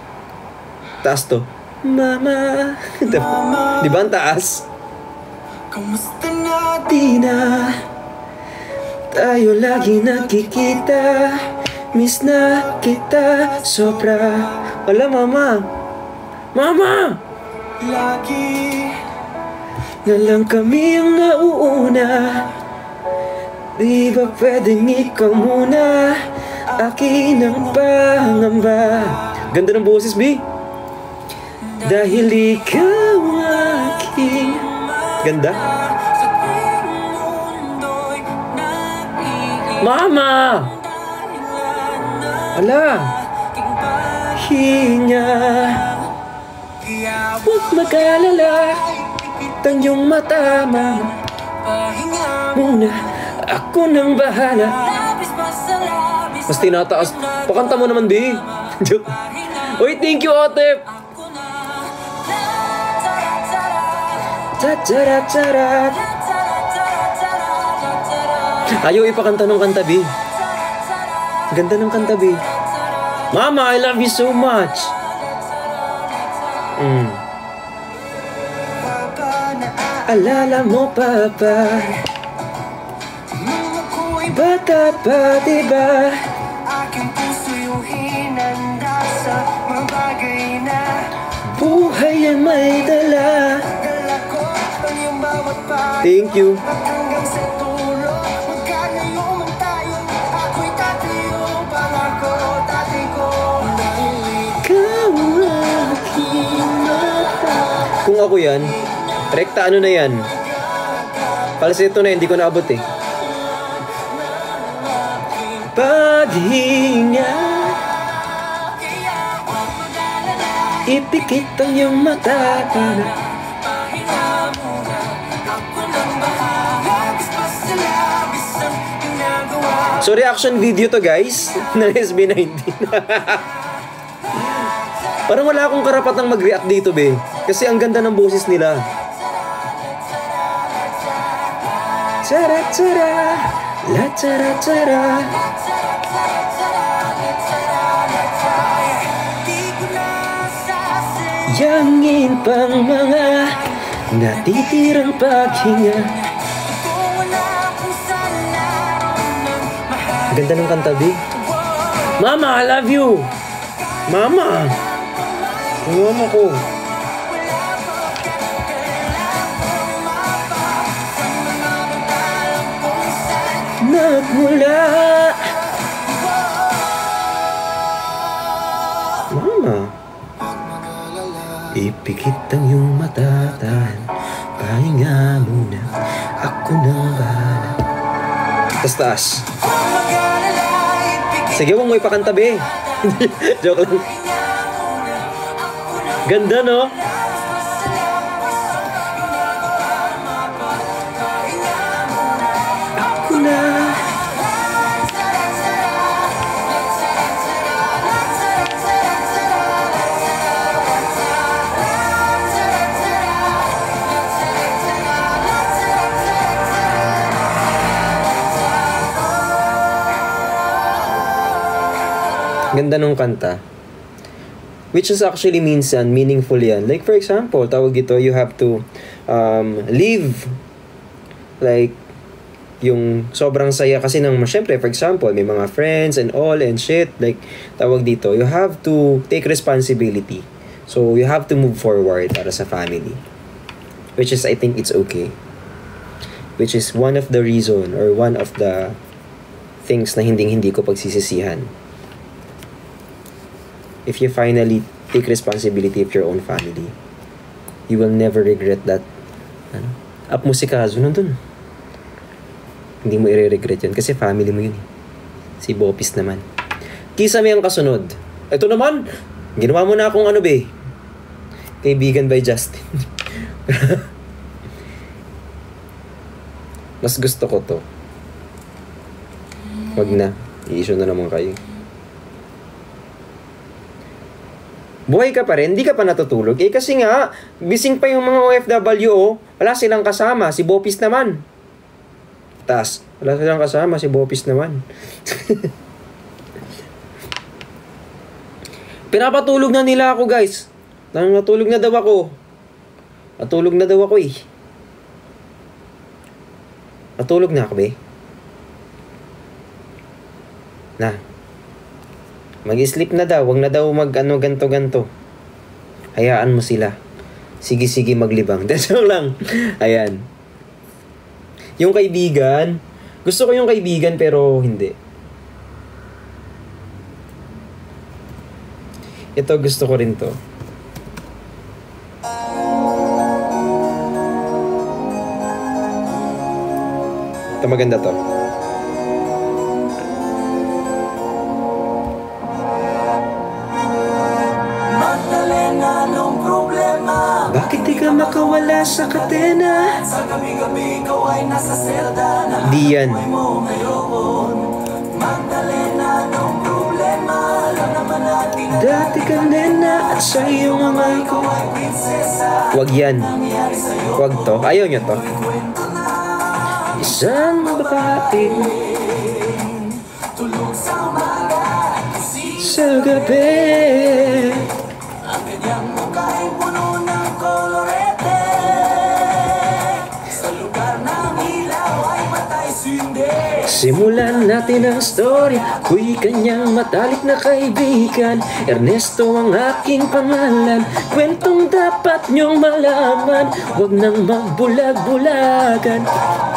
Taas to. Mama. Di ba ang taas? Kamusta na? Di na tayo lagi nakikita. Miss na kita sobra. Wala, mama. Mama! Lagi Na lang kami ang nauuna. Di ba pwedeng ikaw muna? Akin ang pangamba. Ganda ng boses, B. Dahil ikaw aking... Ganda. Mama! Ala! Hinga. Huwag mag-alala. Tanyong mata, mama. Muna, ako nang bahala. Mas tinataas. Pakanta mo naman, B. Joke. Uy, thank you, Otep. Tatarat. Ayaw ipakanta ng kanta, B. Ganda ng kanta, B. Mama, I love you so much. Alala mo, Papa. Bata pa, diba? aking puso yung hinanda sa mga bagay na Buhay ay may dala. dala ko ang iyong bawat pag Thank you. hanggang sa tulo. Magkalayo man tayo, ako'y tatayo. Pangako, tatay ko. Dahil Ikaw ang aking mata. Kung ako yan, rekta ano na yan? Falsetto na yan, hindi ko naabot eh. Paghinga, ipikit ang iyong mata para so reaction video to guys ng SB19. Parang wala akong karapatang mag-react dito be. Kasi ang ganda ng boses nila. Tara tara, la tara tara. Yangin pang mga natitirang paghinga. Ganda ng kanta, B. Mama, I love you. Mama. Mama ko. Nagmula. Mama. Ipikit ang iyong mata, tahan. Pahinga muna. Ako na bahala. Taas. Sige, huwag mo ipakanta, be. Joke lang. Ganda, no? Ako na. Ganda nung kanta. Which is actually minsan meaningful yan. Like for example, tawag ito, you have to live like yung sobrang saya kasi ng, syempre for example, may mga friends and all and shit, like tawag dito, you have to take responsibility. So you have to move forward para sa family. Which is, I think it's okay. Which is one of the reason or one of the things na hindi ko pagsisisihan. If you finally take responsibility of your own family, you will never regret that. Up mo si Kazu nandun. Hindi mo i-regret yun kasi family mo yun eh. Si Bopis naman. Kisame ang kasunod. Ito naman, ginawa mo na akong ano be. Kaibigan by Justin. Mas gusto ko to. Wag na. I-issue na naman kayo. Buhay ka pa rin, hindi ka pa natutulog. Eh kasi nga, bising pa yung mga OFW, oh. Wala silang kasama, si Bopis naman. Wala silang kasama, si Bopis naman. Pinapatulog na nila ako, guys. Natulog na daw ako. Natulog na daw ako, eh. Natulog na ako, be. Na. Mag-sleep na daw. Huwag na daw ganto-ganto. Hayaan mo sila. Sige, maglibang. That's all lang. Ayan. Yung kaibigan. Gusto ko yung kaibigan pero hindi. Ito gusto ko rin to. Ito maganda to. Bakit di ka makawala sa katena? Sa gabi-gabi ikaw ay nasa selda na di yan. Magdalena, anong problema? Alam naman natin na dati ka nena at sa iyong amay ko ay prinsesa. Wag yan. Wag to. Ayaw nyo to. Isang babae tulog sa umaga sa gabi. Ang kanyang mukha ay puno ng kolorete. Sa lugar ng ilaw ay matay sindi. Simulan natin ang story. Kuy kanyang matalik na kaibigan. Ernesto ang aking pangalan. Kwentong dapat niyong malaman. Huwag nang magbulag-bulagan.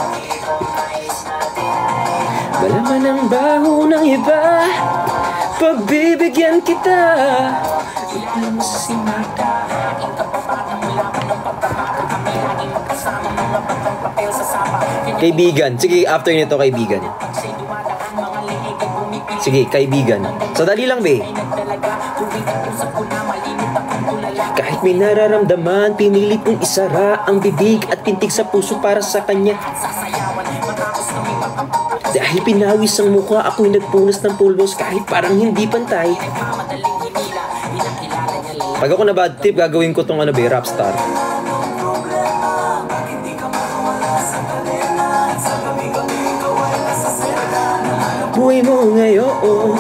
Malaman ang baho ng iba. Pagbibigyan kita. Ilan mo si Magda. Aking kapapata mula pa ng pagkabata. Kami laging magkasama. Mga batang papel sa sapa. Kaibigan. Sige, after nito, kaibigan. Sige, kaibigan. Sadali lang, be. Kahit may nararamdaman, pinilit kong isara ang bibig at pintig sa puso para sa kanya. Dahil pinawis ang mukha, ako'y nagpunas ng pulbos kahit parang hindi pantay. Pag ako na bad trip, gagawin ko tong ano ba, rap star. Buhay mo ngayon.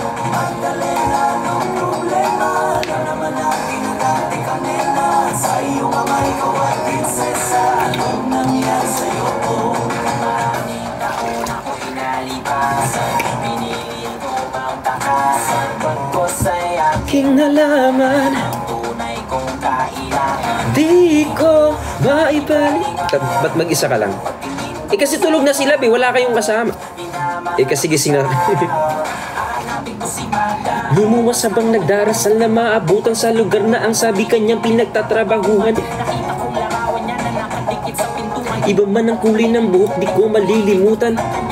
Sa iyong amay ko ay prinsesa. Anong nangyari sa'yo? Maraming taon ako inalipasan. Pinili ko bang takasan? Ba't ko sa'y aking nalaman ang tunay kong kailangan? Di ko maibalik. Ba't mag-isa ka lang? Eh kasi tulog na sila, be. Wala kayong kasama. Eh kasi gising na. Lumuwas habang nagdarasal na maabutan sa lugar na ang sabi kanyang pinagtatrabahuhan. Iba man ang kulay ng buhok, di ko malilimutan.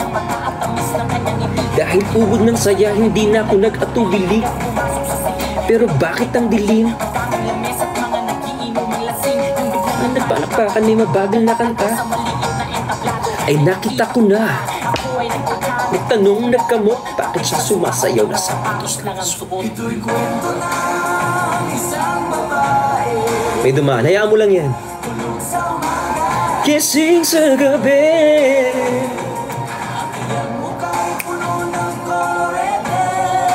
Dahil ubod ng saya, hindi na ako nag-atubili. Pero bakit ang dilim? Ang nagpalakpakan may mabagal na kanta. Ay nakita ko na. Nagtanong nagkamot, bakit siya sumasayaw na sapatos lang ang suot? Ito'y kwento ng isang babae. May dumaan, hayaan mo lang yan. Gising sa gabi. Ang iyang mukha'y puno ng kolorete.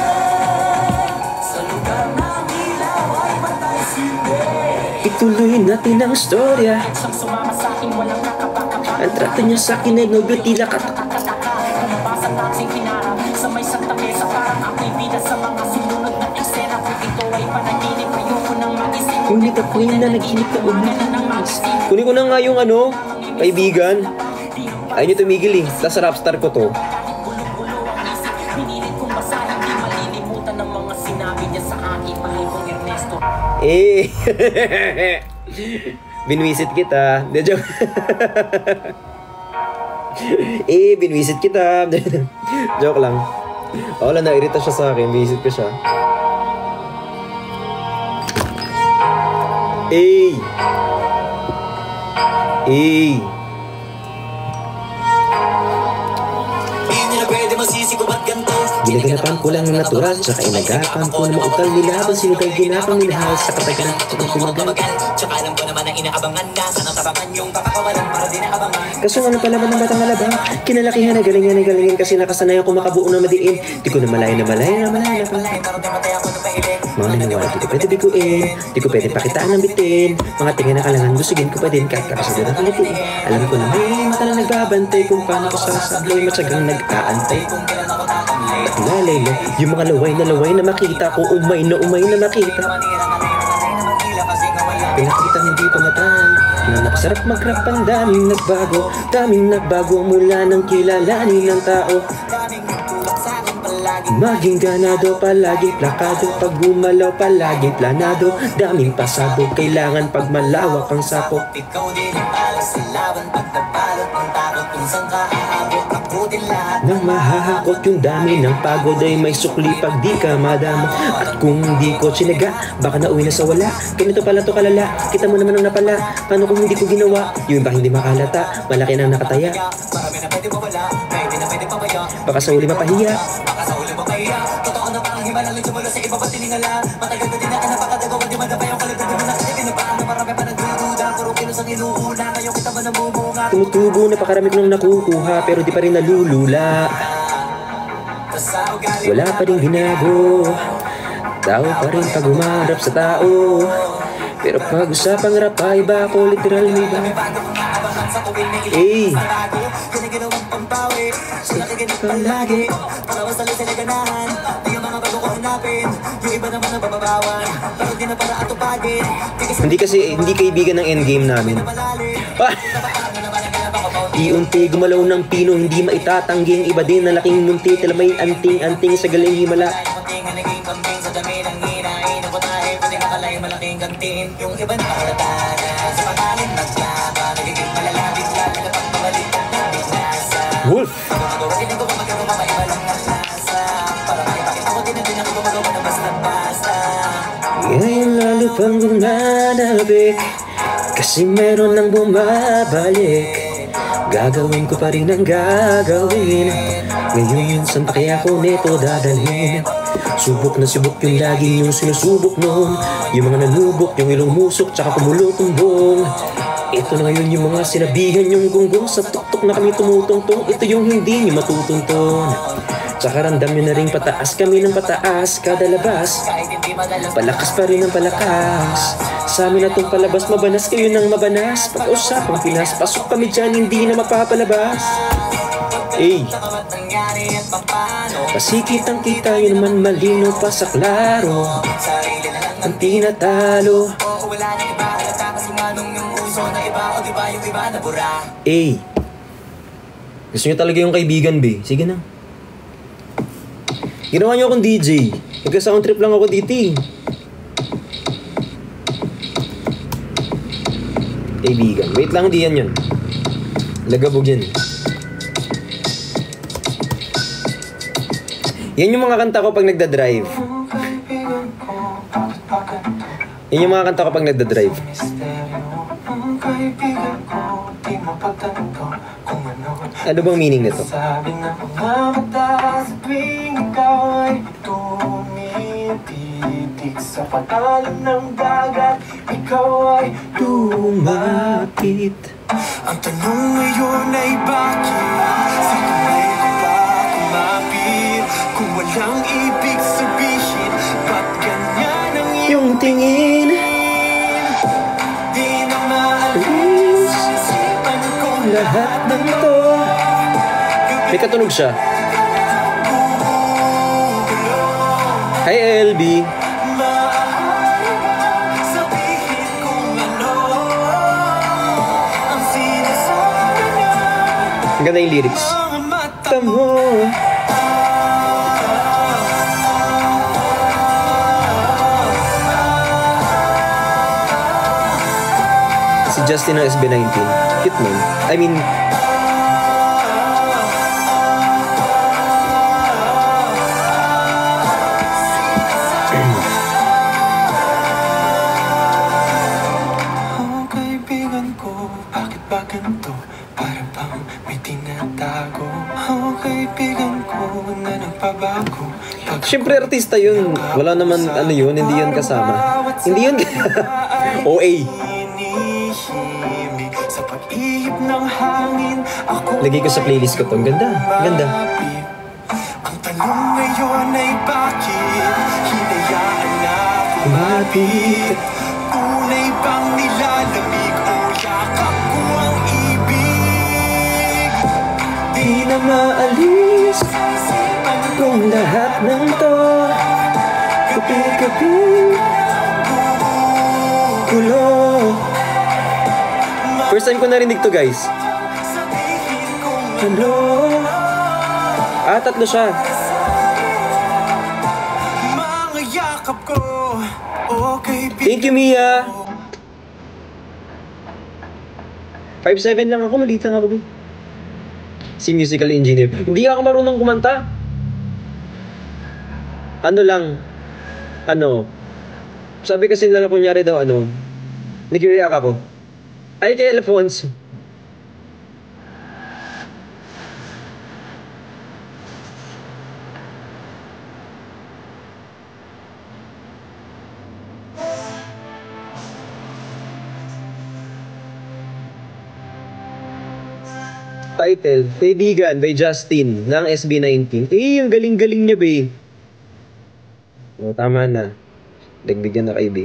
Sa lugar ng ilaw ay matay sindi. Ituloy natin ang storya. Siyang sumama sa akin, walang nakapakapa. Ang trato niya sa akin ay nobyo tila katakataka. Kumabasa taksing hinarap sa may santa mesa. Parang ako'y bida sa mga sununod na eksena. Kung ito ay panaginip, ayoko nang mag-isip. Ngunit ako'y nanaginip na umilis. Kunin ko na nga yung ano, kaibigan. Ayaw niyo tumigil eh. Tapos rapstar ko to. Eh, binwisit kita. De joke. Eh, binwisit kita. Joke lang. Wala, na-irita siya sa akin. Binwisit ko siya. Eh. Eh. Ginaganapan ko lang ng natural, tsaka inagapan ko na maukal nilaban. Sino kayo ginapang minahal sa katagan at kumagal. Tsaka alam ko naman na inaabangan na sanang tabangan yung papakawalan para din naabangan. Kaso ano pa naman ng batang alabang, kinalakihan na galingan kasi nakasanayan ko makabuo na madiin. Di ko na malaya na pala. Mga naniwala, di ko pwede biguin, di ko pwede pakitaan ng bitin. Mga tingin na kalangan, gusugin ko pa din kahit kakasado ng kalitin. Alam ko na may mata na nagbabantay kung paano ko sasablay, matsagang nag-aantay. At nalaylo, yung mga laway na makita ko, umay na makita. Pinakitang hindi pamatay na napasarap mag-rap, ang daming nagbago mula nang kilalanin ng tao. Maging ganado, palagi plakado, pag gumalaw palagi planado. Daming pasado, kailangan pag malawak ang sako. Ikaw din ang alas sa laban, pagtabalot ng takot kung saan ka aabot. Ako din lahat nang mahahakot, yung dami ng pagod ay may sukli pag di ka madama. At kung di ko sinaga, baka nauwi na sa wala. Ganito pala to kalala, kita mo naman ang napala. Paano kung hindi ko ginawa? Yung iba hindi makalata, malaki na nakataya. marami na pwede mawala, pwede na pwede pabaya. Baka sa uli mapahiya. Baka sa uli mapahiya. Totoo na parang hiba lang lumula sa iba pa tiningala. Matagal na din na napakadagawa, di man na pa yung kalagdag mo na kasi pinapaan na marami pa nagdududa. Puro kilos ang inuuna, ngayon kita ba nabumunga? Tumutubo na pakarami ko nang nakukuha, pero di pa rin nalulula. Wala pa rin binago, tao pa rin pag umarap sa tao. Pero pag usapang rap ay iba ako, literal may iba. Eh, palagi hindi kaibigan ng endgame namin. Iunti gumalaw ng pino, hindi maitatangging. Iba din na laking munti, tila may anting-anting sa galing himala. Yung iba na makalata na sa pangalan naglaba, nagiging malala, bigla na pagpabalik na nasa Wolf! Piling ko magagawa maiba lang ang lasa. Para makipakita ko din ako gumagawa na basta-basta. Ngayon lalo pang gumanabik, kasi meron nang bumabalik. Gagawin ko pa rin ang gagawin. Ngayon minsan pa kaya ko nito dadalhin. Subok na subok yung laging yung sinusubok noon. Yung mga nanubok, yung ilong musok, tsaka kumulo-tumbong. Ito na ngayon yung mga sinabihan yung gunggong. Sa tuktok na kami tumutungtong. Ito yung hindi nyo matutunton. Tsaka ramdam nyo na rin pataas kami ng pataas. Kada labas, palakas pa rin ang palakas. Sa amin na itong palabas, mabanas kayo ng mabanas. Pag-usapang Pinas, pasok kami dyan, hindi na mapapalabas. Ey, pasikitang kita yun naman malino pa sa klaro. Ang tinatalo. Ey, gusto nyo talaga yung kaibigan, be? Sige na. Ginawa nyo akong DJ. Nagka-sound trip lang ako dito eh. Kaibigan. Wait lang, di yan yun. Lagabog yan. Yan yung mga kanta ko pag nagda-drive. Yan yung mga kanta ko pag nagda-drive. Ano bang meaning nito? Sabi ng mga mata sa tuwing ikaw ay tumititig sa patalim ng dagat, ikaw ay Tumakit. Ang tanong ngayon ay bakit? Sa kamay ko ba kumapit? Kung walang ibig sabihin, ba't ganyan ang Yung tingin. Di na maalis sa isipan ko Lahat ng ito. May katunog siya. Hi, LB. Sabihin kung ano ang sinasabi niya. Ang ganda yung lyrics. Mga mata Tamo. Si Justin ng SB19. Cute man. I mean, oh, kaibigan ko, bakit ba ganito? Para bang may tinatago. Oh, kaibigan ko na nagpabago. syempre artista yun. Wala naman ano yun, hindi yun kasama. Hindi yun OA. Inihimik sa pag-ihip ng hangin. Ako Lagay ko sa playlist ko to. Ang ganda. Ang ganda. Ang tanong ngayon ay bakit hinayaan na Mapit. Tunay bang nilalamig o yakap ko ang ibig? Di na maalis kung lahat ng to gabi-gabi gulo. First time ko narinig to, guys. Ano? Tatlo siya. Mga yakap ko, okay. Thank you, Mia. 5'7" lang ako, maliit lang ako. Si musical engineer. Hindi ako marunong kumanta. Ano lang, sabi kasi nila kunyari daw, nag-react ako. Ay, kay Alphonse. Title, Kaibigan by Justin ng SB19. Ang galing-galing niya, babe. Tama na. Dagbigyan na kay babe.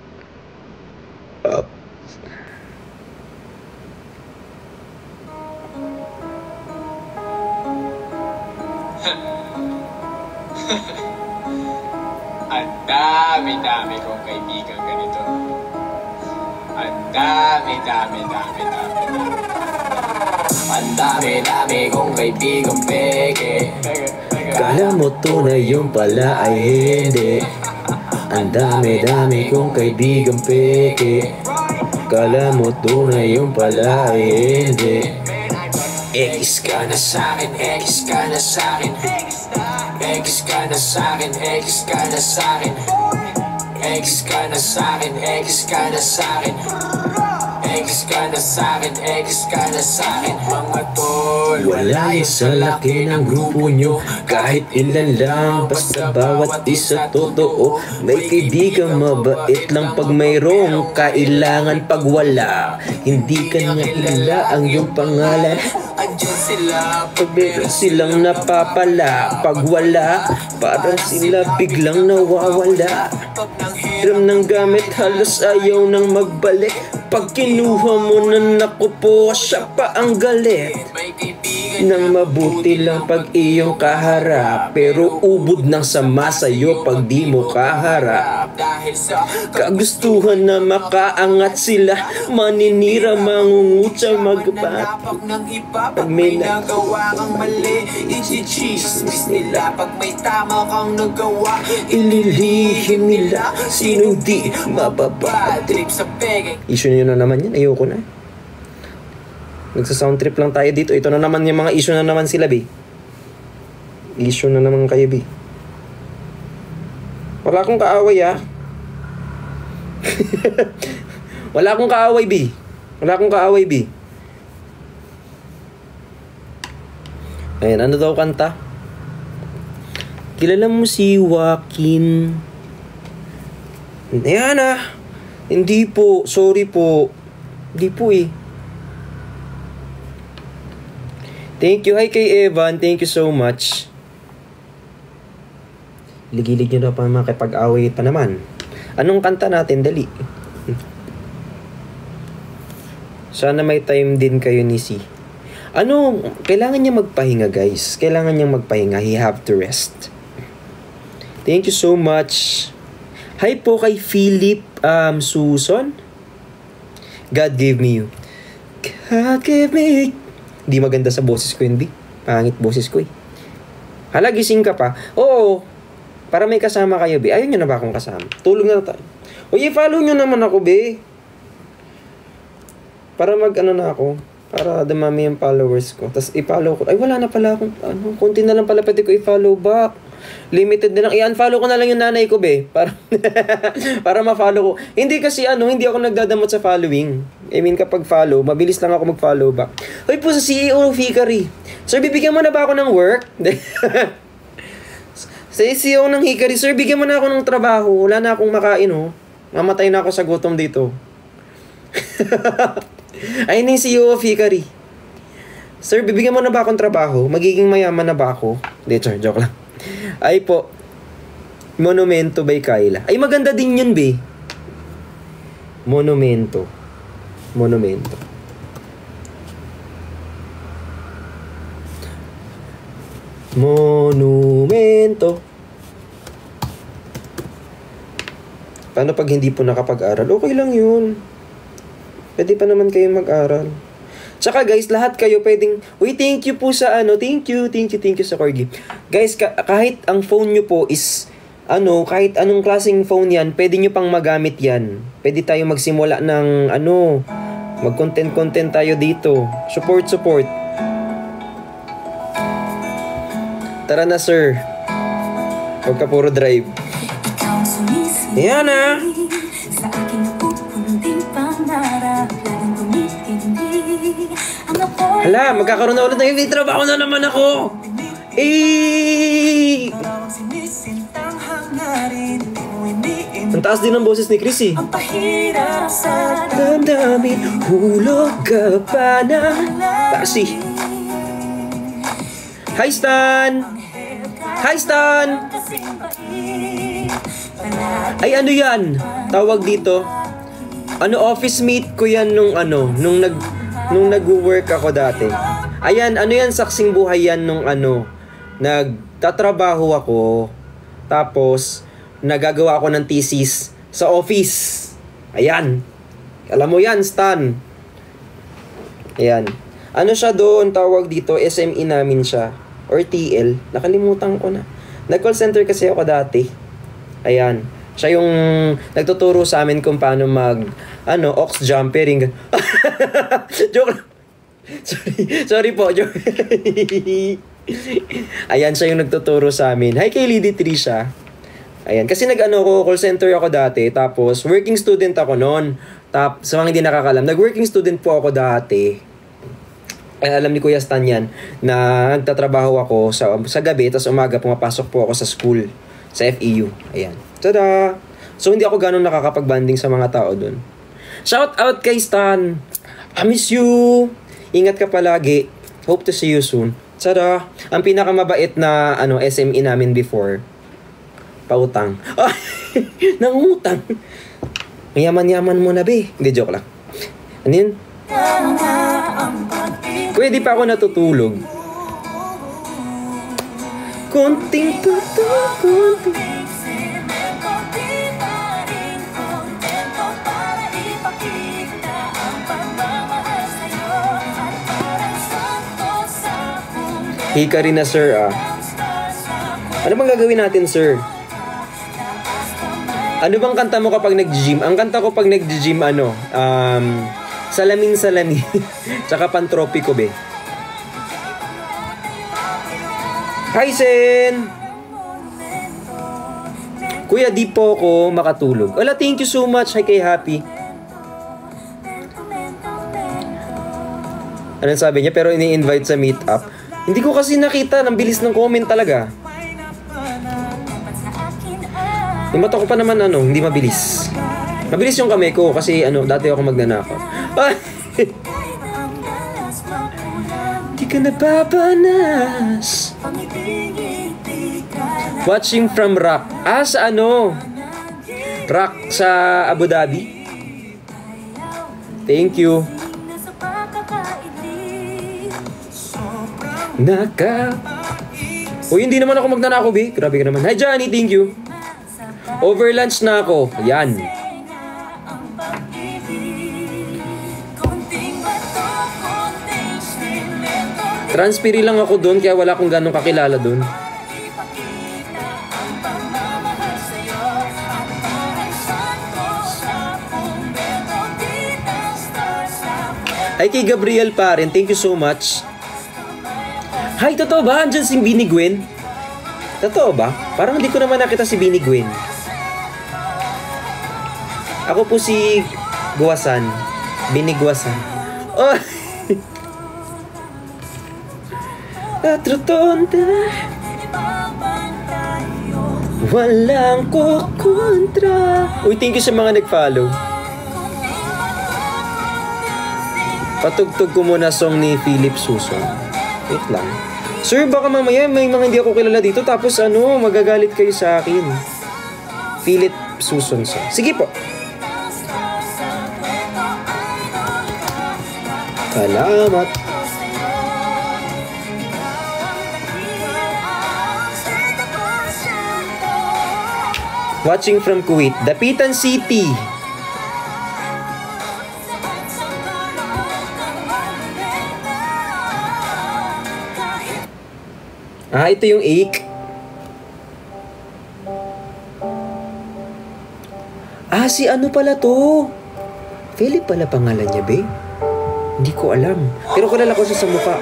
Ang dami-dami kong kaibigan ganito. Ang dami-dami. Ang dami-dami kong kaibigan peke. Kala mo tunay yung pala ay hindi. Ang dami-dami kong kaibigan peke. Kala mo tunay yung pala ay hindi. X ka na sa'kin, X ka na sa'kin. X ka na sa'kin, X ka na sa'kin. X ka na sa'kin, X ka na sa'kin. X ka na sa'kin, X ka na sa'kin. Mga tol, Wala sa laki ng grupo nyo. Kahit ilan lang, basta bawat isa totoo. May kaibigan mabait lang pag mayroong kailangan. Pag wala, hindi ka na ilala ang iyong pangalan. andyan sila. Pag meron silang napapala, pag wala, parang sila biglang nawawala. Hiram ng gamit, halos ayaw nang magbalik. Pag kinuha mo na, naku po, siya pa ang galit. Nang mabuti lang pag iyong kaharap, pero ubod ng sama sa'yo pag di mo kaharap. Kagustuhan na makaangat sila, maninira, mangungutya, magbat. Pag may nagawa kang mali, i-chismis nila. Pag may tama kang nagawa, ililihim nila. Sinong di mababa? trip sa pege. Issue nyo na naman yan, ayoko na. Nagsa-sound trip lang tayo dito. Ito na naman yung mga issue na naman sila, B. Issue na naman kayo, B. Wala akong kaaway, ah. Wala akong kaaway, B. Wala akong kaaway, B. Ayan, ano daw kanta? Kilala mo si Joaquin? Ayan, ah. Hindi po. Sorry po. Hindi po, eh. Thank you. Hi kay Evan. Thank you so much. Ligilig nyo na pa makipag-away pa naman. Anong kanta natin? Dali. Sana may time din kayo ni C. Ano? Kailangan niya magpahinga, guys. Kailangan niya magpahinga. He have to rest. Thank you so much. Hi po kay Philip Susan. God gave me you. God gave me. Di maganda sa boses ko yun, B. Pangit boses ko, eh. Hala, gising ka pa. Oo. Para may kasama kayo, B. Ayun nyo na ba akong kasama? Tulog na tayo. Uy, follow nyo naman ako, B. Para mag-ano na ako. Para dumami yung followers ko. Tapos i-follow ko. Ay, wala na pala akong, konti na lang pala pwede ko i-follow back. Limited na lang. I-unfollow ko na lang yung nanay ko, be. Para ma-follow ko. Hindi kasi hindi ako nagdadamot sa following. I mean, kapag follow, mabilis lang ako mag-follow back. Hoy po sa CEO ng Hikari. Sir, bibigyan mo na ba ako ng work? Sa CEO ng Hikari, sir, bigyan mo na ako ng trabaho. Wala na akong makain, oh. Mamatay na ako sa gutom dito. Ayun yung CEO of Hikari. Sir, bibigyan mo na ba akong trabaho? Magiging mayaman na ba ako? Hindi, joke lang. Ay po. Monumento by Kyla. Ay, maganda din yun, be. Monumento. Monumento. Monumento. Paano pag hindi po nakapag-aral? Okay lang yun. Pwede pa naman kayo mag-aral. Tsaka guys, lahat kayo pwedeng, uy, thank you po sa ano, thank you sa Corgi. Guys, kahit ang phone nyo po is, kahit anong klaseng phone yan, pwede nyo pang magamit yan. Pwede tayo magsimula ng, mag-content tayo dito. Support. Tara na, sir. Huwag ka puro drive. Ayan na. Hala, magkakaroon na ulit ng hindi trabaho na naman ako. Ang taas din ng boses ni Chris, eh. Damdamin, hulog ka pa na. Pasi. Hi, Stan! Ay, ano yan? Tawag dito. Office mate ko yan nung nag-work ako dati. Ayan, yan, saksing buhay yan nung nagtatrabaho ako. Tapos, nagagawa ako ng thesis sa office. Ayan. Alam mo yan, Stan. Ayan. Siya doon, tawag dito, SME namin siya. Or TL. Nakalimutan ko na. Nag-call center kasi ako dati. Ayan. Siya yung nagtuturo sa amin kung paano ox jumpering. Joke. Sorry po, joke. Ayan, siya yung nagtuturo sa amin. Hi kay Lady Trisha. Ayan, kasi call center ako dati, tapos working student ako noon. Sa mga hindi nakakalam, nag-working student po ako dati. Alam ni Kuya Stan yan, na nagtatrabaho ako sa gabi, tapos umaga pumapasok po ako sa school, sa FEU. Ayan. Tada! So, hindi ako ganun nakakapag-banding sa mga tao dun. Shout out kay Stan! I miss you! Ingat ka palagi. Hope to see you soon. Tada! Ang pinakamabait na SME namin before, pautang. Nangutang! Mayaman-yaman mo na, be. Hindi, joke lang. Ano yun? Kuya, di pa ako natutulog. Konting tutok, Hika rin na, sir, ah. Ano bang gagawin natin, sir? Ano bang kanta mo kapag nag-gym? Ang kanta ko pag nag-gym, Salamin. Tsaka Pantropiko, be. Hi, Sen! Kuya, di po ako makatulog. Wala, thank you so much. Hi kay Happy. Anong sabi niya? Pero ini-invite sa meetup. Hindi ko kasi nakita. Ang bilis ng comment talaga. Yung mata ko pa naman, hindi mabilis. Mabilis yung kamay ko kasi, dati ako magnanakaw. Di ka nababanas. Watching from Rock. Sa Rock sa Abu Dhabi. Thank you. Hindi naman ako magnanakaw, be. Grabe ka naman. Hi, Johnny. Thank you. Over lunch na ako. Yan. Transpiri lang ako doon, kaya wala akong ganong kakilala doon. Ay, kay Gabriel pa rin. Thank you so much. Hi, totoo ba? Andyan si Bini Gwen? Totoo ba? Parang hindi ko naman nakita si Bini Gwen. Ako po si Guasan. Bini Guasan. Oh! Atrotonda. Walang kukontra. Uy, thank you sa mga nag-follow. Patugtog ko muna song ni Philip Suso. Wait lang. Sir, baka mamaya may mga hindi ako kilala dito tapos magagalit kayo sa akin. Philip Susonso. Sige po. Salamat. Watching from Kuwait, Dapitan City. Ito yung ache. Si ano pala to? Philip pala pangalan niya, be? Hindi ko alam. Pero kilala ko siya sa mukha.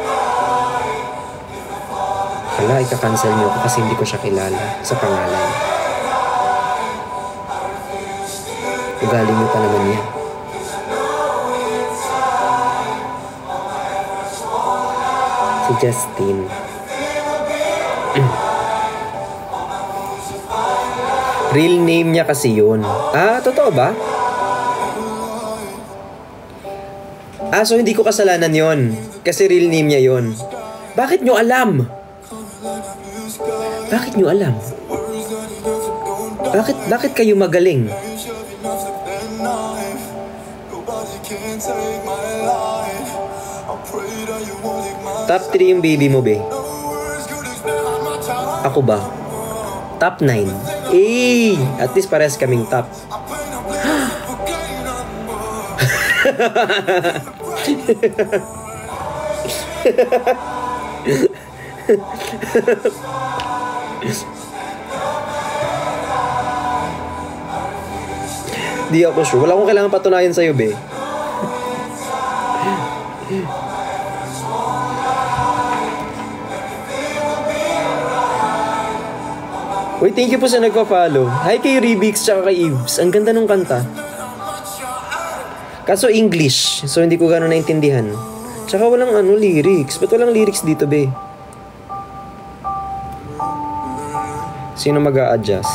Hala, ika-cancel niyo ako kasi hindi ko siya kilala sa pangalan. Ugali niyo pa naman yan. Si Justin. Real name niya kasi yun. Totoo ba? So hindi ko kasalanan yon. Kasi real name niya yun. Bakit nyo alam? Bakit nyo alam? Bakit kayo magaling? Top 3 yung baby mo, be. Ako ba? Top 9. At least parehas kaming top. Di ako sure. Wala akong kailangan patunayan sa'yo, be. Uy, thank you po sa nagpa-follow. Hi kay Rebix tsaka kay Eves. Ang ganda nung kanta. Kaso English, so hindi ko gano'n naintindihan. Tsaka walang lyrics. Ba't walang lyrics dito, be? Sino mag-a-adjust?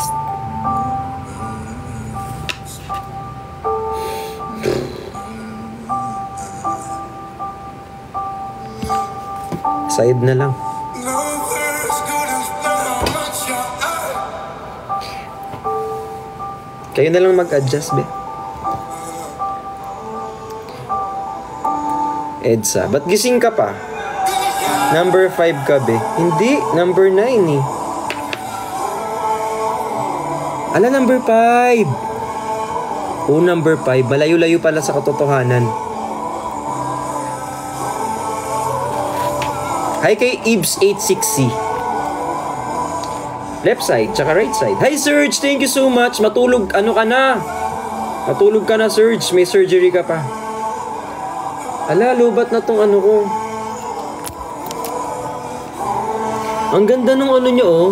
Side na lang. Kayo na lang mag-adjust, be. Edsa, ba't gising ka pa? Number 5 ka, be. Hindi, number 9 eh. Number 5. Number 5. Malayo-layo pala sa katotohanan. Hi kay Ibs86C. Left side, tsaka right side. Hi, Serge! Thank you so much. Matulog, ka na? Matulog ka na, Serge. May surgery ka pa. Lobat na tong ko. Ang ganda nung niyo, oh.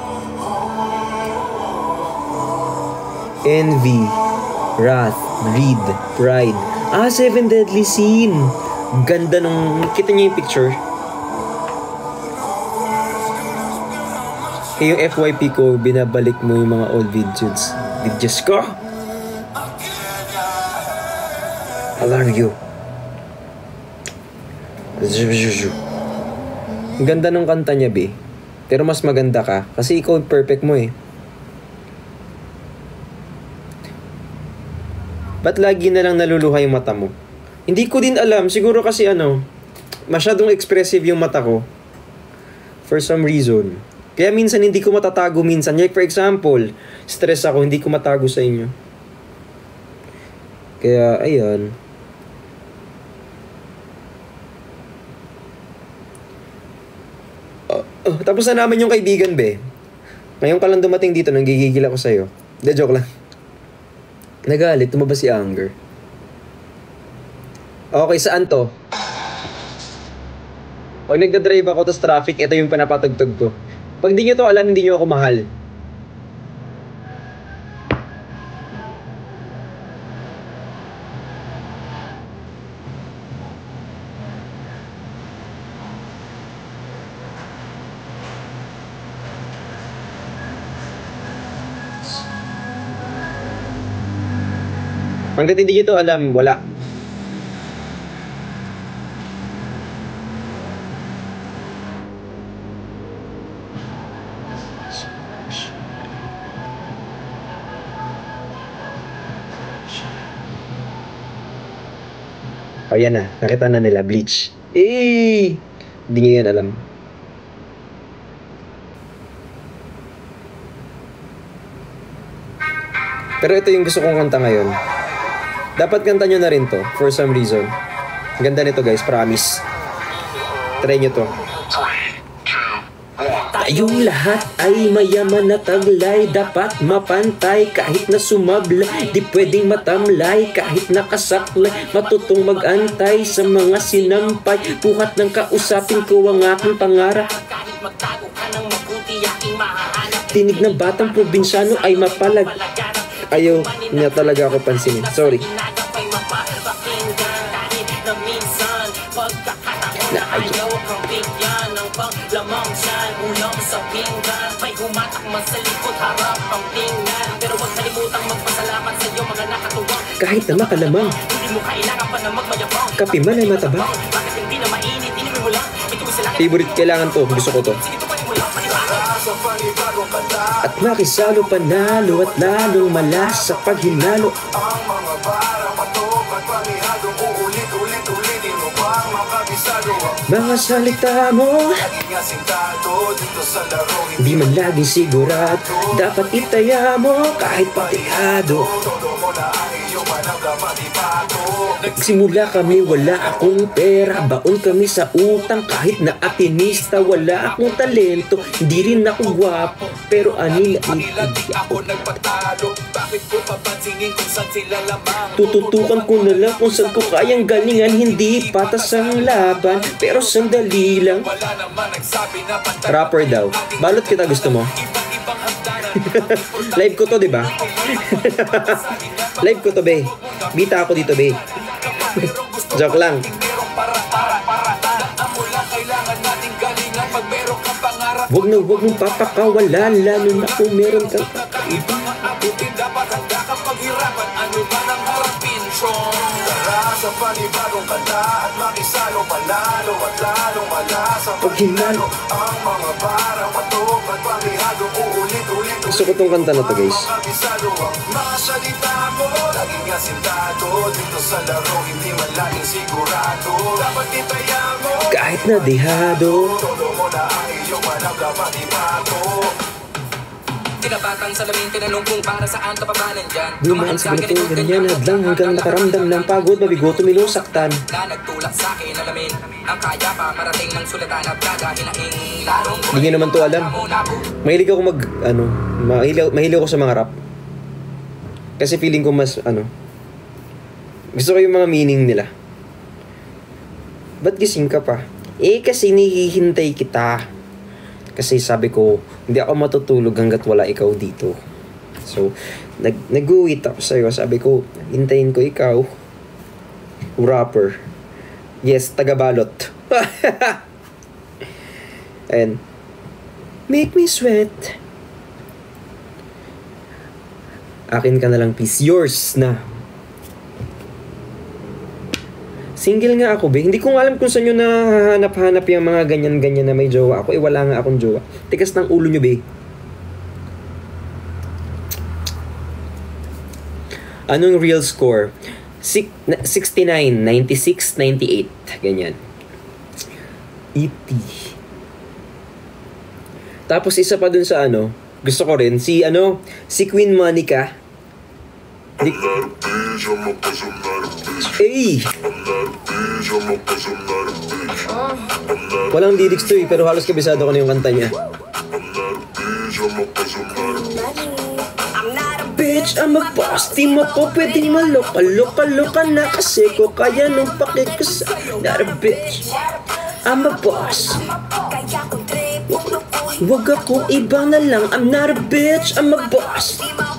Envy, wrath, greed, pride. 7 deadly sin. Ganda nung, kita niyo yung picture. Yung FYP ko, binabalik mo yung mga old videos ko. I love you. Ang ganda ng kanta niya, be. Pero mas maganda ka. Kasi ikaw perfect mo, eh. Ba't lagi na lang naluluha yung mata mo? Hindi ko din alam. Siguro kasi masyadong expressive yung mata ko. For some reason. Kaya minsan hindi ko matatago minsan. Like for example, stress ako, hindi ko matago sa inyo. Kaya, ayan. Tapos na naman yung kaibigan, be. Ngayon ka lang dumating dito, nanggigigil ako sa'yo. Hindi, joke lang. Nagalit, tumabas si Anger. Okay, saan to? Pag nagdadrive ako tas traffic, ito yung panapatugtog ko. Pag di nyo to alam, hindi nyo ako mahal. Hanggat hindi nyo to alam, wala. O yan na, nakita na nila, Bleach. Eh! Hindi nyo yan alam. Pero ito yung gusto kong kanta ngayon. Dapat kanta nyo na rin to, for some reason. Ganda nito guys, promise. Try nyo to. Tayong lahat ay mayaman na taglay, dapat mapantay kahit na sumablay, di pwedeng matamlay kahit nakasaklay, matutong magantay sa mga sinampay, buhat ng kausapin ko ang aking pangarap. Tinig ng batang probinsyano ay mapalag. Ayaw niya talaga ako pansinin. Sorry. Na ayaw. Ulam sa pinggan, may humatak man sa likod, harap ang tingnan. Pero huwag kalimutang magpasalamat sa iyo mga nakatuwang. Kahit na makalamang, hindi mo kailangan pa na magmayabang. Kape man ay matabang. Bakit hindi na mainit, inimin mo lang. Favorite, kailangan to, gusto ko to. At makisalo panalo at lalong malas sa paghinalo. Ang mga bara patok at panihado, uulit-ulit-ulitin mo pang makabisado. Mga salita mo di man laging sigurado, dapat itaya mo kahit patihado. Simula kami wala akong pera, baon kami sa utang kahit na atinista. Wala akong talento, hindi rin ako gwapo, pero anila ako nagpatalo. Bakit ko papansingin kung saan sila lamang? Tututukan ko na lang kung saan ko kayang galingan. Hindi patas ang laban, pero sandali lang. Rapper daw. Balot kita, gusto mo? Live ko to, diba? Live ko to, be. Bita ako dito, be. Joke lang. Huwag na huwag mong papakawala, lalo na kung meron kang kakaiba. Sa panibagong kanta at makisalo, panalo at lalong malasa paghinalo. Ang mga parang patok at pamihado, uulit-ulit. Gusto ko tong kanta na to, guys. Mga salita mo, laging asintado. Dito sa laro, hindi man laging sigurado. Dapat itaya mo, kahit na dihado. Todo mo na ang iyong managkamatibado. Tinapatang salamin, tinanong kung para saan ka pa ba nandyan. Dumaan sa ganitong ganyan, hadlang hanggang nakaramdam ng pagod, mabigo, tumilo, saktan. Na nagtulak sa akin, alamin ang kaya pa marating ng sulatan at gagahinaing larong. Hindi nyo naman to alam. Mahilig ako mahilig ako sa mga rap. Kasi feeling ko mas, gusto ko yung mga meaning nila. Ba't gising ka pa? Kasi nihihintay kita. Kasi sabi ko, hindi ako matutulog hanggat wala ikaw dito. So, nag-uwit ako sa'yo. Sabi ko, hintayin ko ikaw. Rapper. Yes, taga-balot. And, make me sweat. Akin ka na lang, please. Yours na. Single nga ako, be. Hindi ko alam kung saan nyo nahanap-hanap yung mga ganyan-ganyan na may jowa. Ako, wala nga akong jowa. Tikas ng ulo nyo, be. Anong real score? 69, 96, 98. Ganyan. EP. Tapos isa pa dun sa gusto ko rin, si Queen Monica. Walang lyrics to pero halos kabisado ko na yung kanta niya. Bitch, I'm a boss. Di mo ko pwedeng maloka na kasi ko kaya nung pakikusa. Not a bitch, I'm a boss. Wag ako iba na lang. I'm not a bitch, I'm a boss.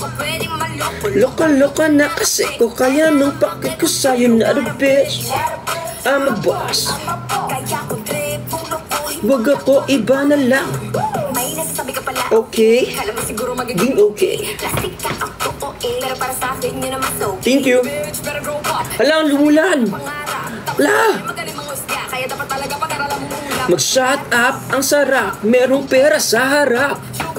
Loka na kasi ko kaya nung pakikusa. You're not a bitch, I'm a boss. Wag ako iba na lang. Okay, din okay. Thank you. Hala, ang lumulan. Hala. Mag-shut up, ang sarap. Merong pera sa harap.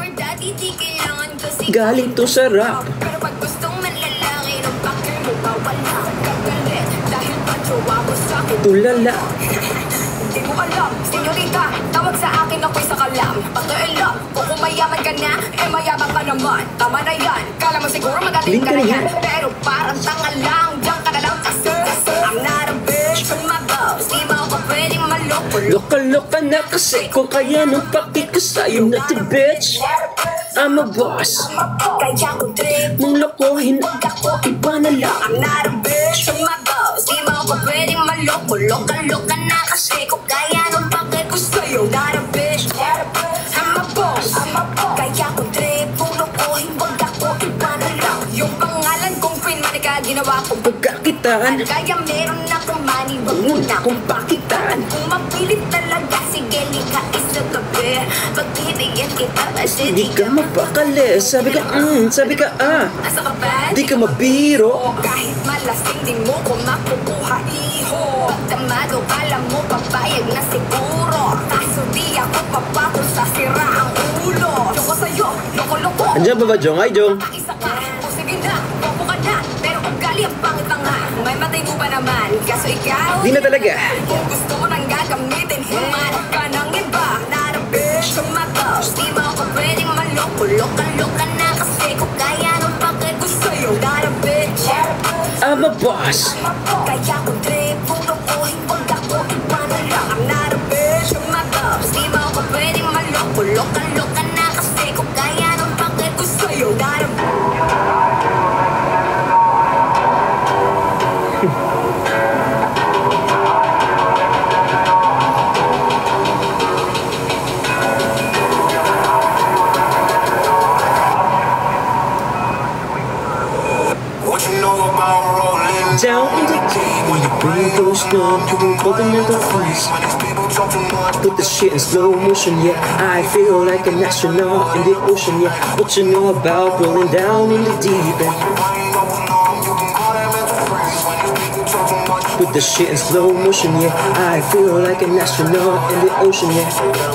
Galing to sa rap. Pero pag gustong manlalaki ng pakir mo, bawal na kagalit. Dahil pa jowa mo sa tulala. Hindi mo alam, senyorita, tawag sa akin ako'y sa kalam. Pakialam, kung mayaman ka na, mayaman ka naman. Tama na yan, kala mo siguro magaling ka na yan. Pero parang tanga lang, diyan ka na lang kasi I'm not a bitch, kumagaw. Di mo ako pwedeng maloko. Loka-loka na kasi kung kaya nung pakik ko sa'yo na to bitch. I'm a boss. Kaya kong trip, Mong lokohin, pag ako iba na lang. I'm not a bitch, kumagaw. Di mo ako pwedeng maloko. Loka-loka na kasi kung kaya nung pakik ko sa'yo. Not a bitch, I'm a boss. Kaya kong trip, kung lokohin, pag ako iba na lang. Yung pangalan kong Queen Monica, ginawa kong Pagkakitaan, kaya meron akong money, wag mo na kung pakitaan. kung mapilit talaga, sige lika isa gabi. Pagtitiyan kita kasi Di ka mapakali. Sabi ka, asa ka ba? Di ka mabiro. Kahit malasing di mo ko makukuha, iho. Pagdamado, kala mo papayag na siguro. Kaso di ako papatol sa sira ang ulo. Loko sa'yo, loko-loko. Andiyan ba ba, Jong? Hi, Jong. Isa ka, o sige na, bobo ka na. Pero ugali ang pangit na nga. May matay mo ba naman? Kaso ikaw, Di na talaga. kung gusto mo nang gagamitin, humanap ka ng iba. Not a bitch, kumagaw. Di mo ako pwedeng maloko. Loka-loka na kasi kung kaya nung pakit ko sa'yo. Not a bitch, I'm a boss. kaya kong trip, kung lokohin, pag ako iba na lang. I'm not a bitch, kumagaw. Di mo ako pwedeng maloko. Loka-loka na kasi kung kaya nung pakit ko sa'yo. Not a What you know about rolling Down in the deep when you bring those numb, you can hold them in the face. when these people talk too much? Put the shit in slow motion, yeah. I feel like an astronaut in the ocean, yeah. What you know about rolling down in the deep end? Brain over numb, you can call that mental freeze. When these people talk too much, Put the shit in slow motion, yeah. I feel like an astronaut in the ocean, yeah.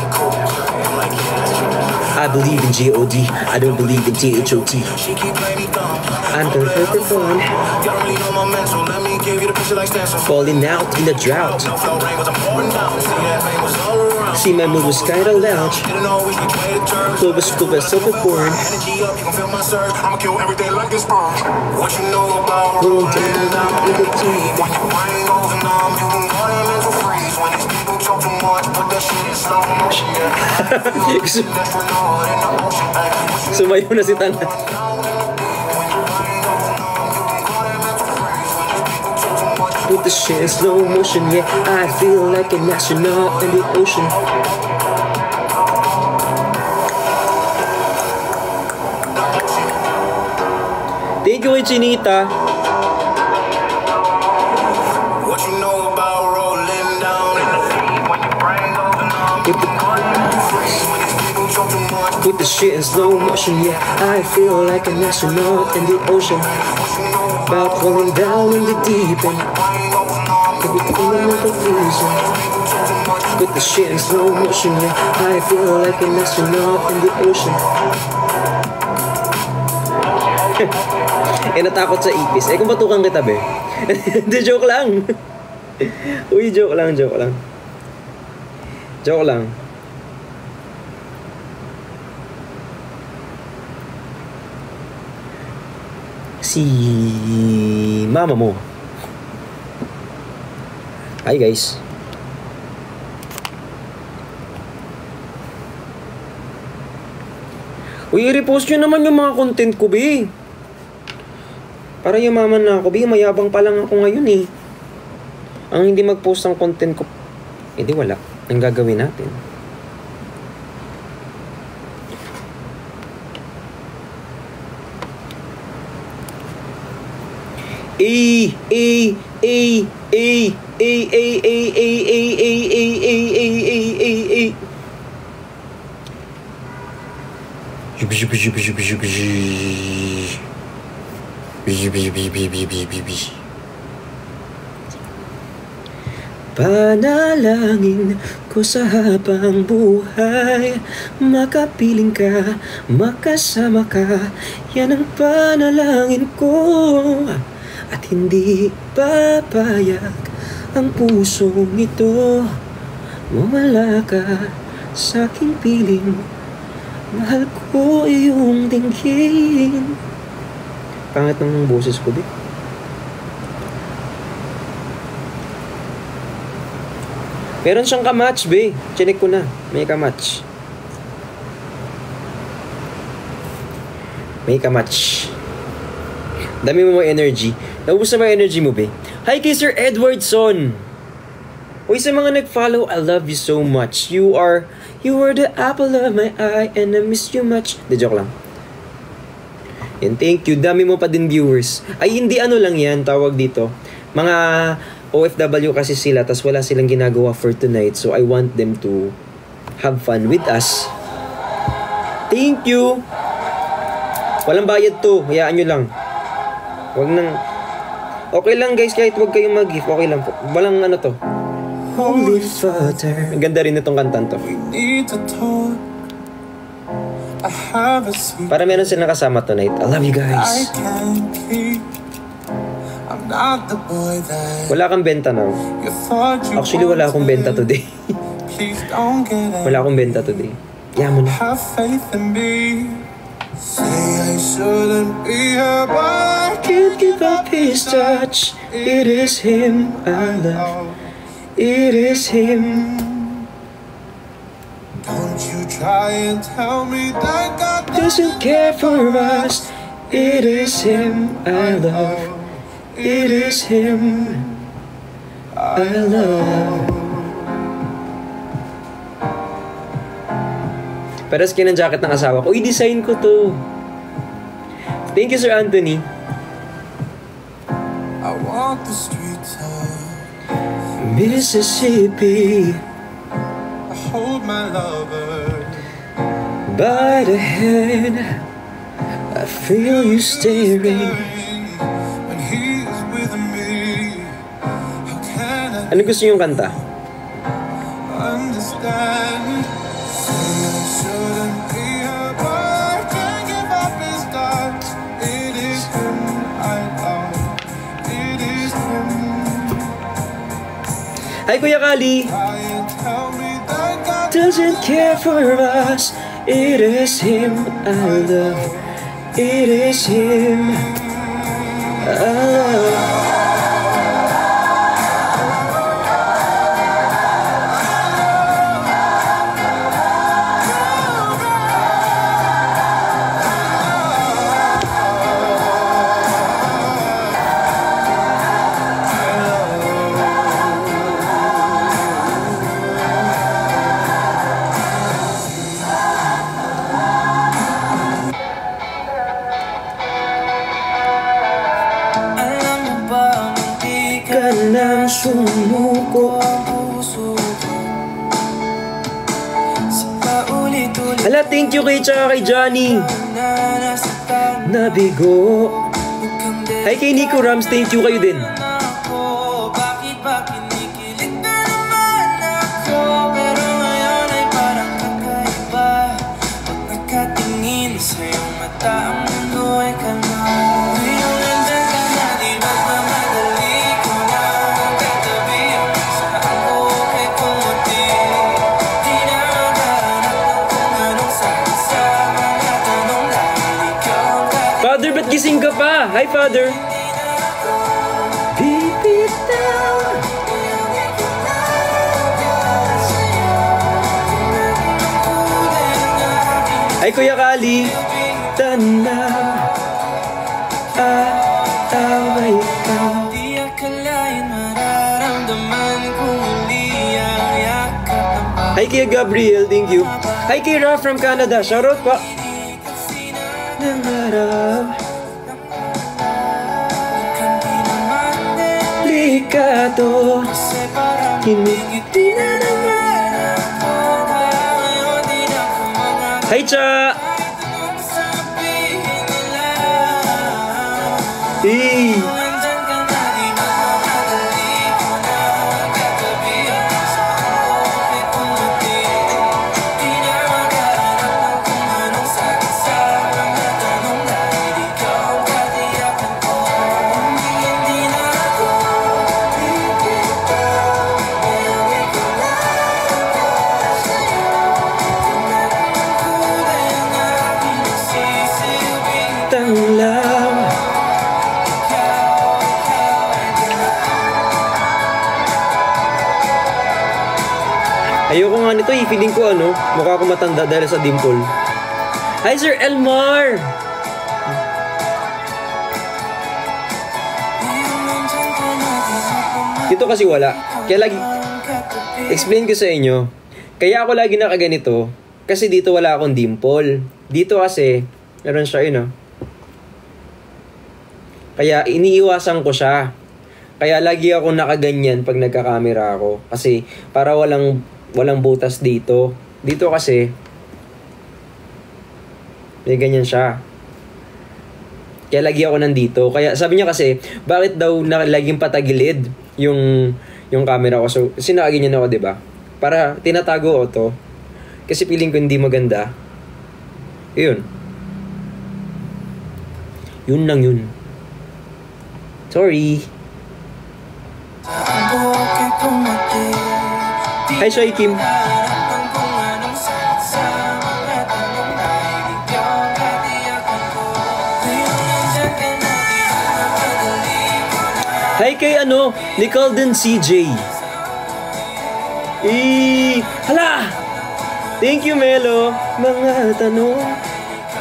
I believe in G-O-D, I don't believe in T-H-O-T. she keep playing me dumb. I'm gonna hurt the fun, Y'all don't really know my mental. Let me give you the picture like stencil. falling out in the drought. No flow rain was I'm pouring down. See that fame was all around. See my mood was kinda lounge. Didn't always be play the terms. Clovis, overboard. Energy up, you can feel my surge. I'ma kill everything like this sperm. What you know about Roll rolling down down in the deep. when your brain goes numb, you can call that mental freeze. When these people talk too much, put that shit in slow motion. Yeah. Astronaut in the ocean. Ay, what you Sumayo na si Tanga. Put the shit in slow motion, yeah. I feel like an astronaut in the ocean. Thank you, Chinita. What you know about rolling down in the deep when your brain goes numb? Put the, When these people talk too much, put the shit in slow motion, yeah. I feel like an astronaut in the ocean. About falling down in the deep end. Everything in the reason. Put the shit in slow motion, yeah. I feel like an astronaut in the ocean. Natakot sa ipis. Kung batukan kita, be. Hindi, joke lang. Uy, joke lang. Joke lang. Si mama mo. Hi, guys. Uy, i-repost nyo naman yung mga content ko, be. Para yumaman na ako, be. Mayabang pa lang ako ngayon, eh. Ang hindi mag-post ng content ko, di wala. Ang gagawin natin. Panalangin ko sa habang buhay, makapiling ka, makasama ka, yan ang panalangin ko. At hindi papayag ang pusong ito. Mawala ka sa aking piling, mahal ko iyong dinggin. Pangit ng boses ko, di? Meron siyang kamatch, be. Chinek ko na. May kamatch. May kamatch. Dami mo energy. Naubos na ba energy mo, be? Hi kay Sir Edwardson. Uy, sa mga nag-follow, I love you so much. You are the apple of my eye and I miss you much. De, joke lang. Yan, thank you. Dami mo pa din viewers. Ay, hindi ano lang yan, tawag dito. Mga OFW kasi sila, tas wala silang ginagawa for tonight. So, I want them to have fun with us. Thank you! Walang bayad to. Hayaan nyo lang. Wag nang... Okay lang guys, kahit wag kayong mag-gift. Okay lang po. Walang ano to. Holy Father. Ang ganda rin itong kantan to. Para meron silang kasama tonight. I love you guys. Wala kang benta now. Actually, wala akong benta today. Wala akong benta today. Kaya mo na. I can't give up his touch. It is him I love. It is him. Don't you try and tell me that God doesn't care for us. It is him I love. It is him I love. Para skin ang jacket ng asawa ko. Uy, design ko to. Thank you, Sir Anthony. I want the streets of Mississippi. I hold my lover by the hand. I feel you staring when he's with me. How can I ano gusto niyong kanta? Understand. Say I shouldn't be here, but I can't give up his touch. It is him I love. It is him. Hi, Kuya Kali. Doesn't care for us. It is him I love. It is him I love. Sumuko ang puso ko. Hala, thank you kay tsaka kay Johnny. Nabigo. Hi kay Nico Rams, thank you kayo din. Bakit ba kinikilig na naman ako? Pero ngayon ay parang kakaiba. Pag nakatingin sa iyong mata, ang mundo ay kalma. Gising ka pa! Hi, Father! Beep it down. Hi, Kuya Kali! Tanaw away ka. Di akalain mararamdaman kung hindi ang yakap. Hi, Kuya Gabriel! Thank you! Hi, kay Ra from Canada! Shoutout pa! Nangarap Likado Kinigiti na naman ako. Hi, Cha! Hey! Ayoko nga nito eh. Feeling ko mukha ko matanda dahil sa dimple. Hi, Sir Elmar! Dito kasi wala. Kaya lagi, explain ko sa inyo. Kaya ako lagi nakaganito. Kasi dito wala akong dimple. Dito kasi, meron siya Kaya iniiwasan ko siya. Kaya lagi ako nakaganyan pag nagkakamera ako. Kasi para walang butas dito. Dito kasi, may ganyan siya. Kaya lagi ako nandito. Kaya sabi niya kasi, bakit daw laging patagilid yung camera ko. So, sinakaganyan ako, diba? Para tinatago ko to. Kasi feeling ko hindi maganda. Yun. Yun lang yun. Sorry. Hi, Shoy Kim. Hi kay Nicole din CJ. Hala! Thank you, Melo. Mga tanong.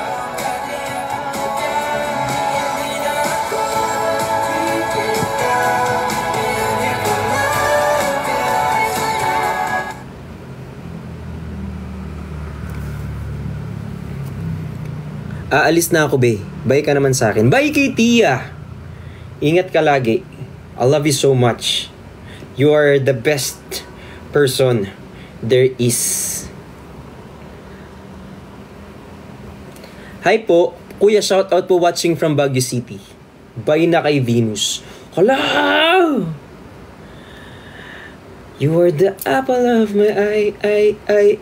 Aalis na ako, be. Bye ka naman sa akin. Bye kay Tia. Ingat ka lagi. I love you so much. You are the best person there is. Hi po. Kuya, shout out po watching from Baguio City. Bye na kay Venus. Hello! You are the apple of my eye.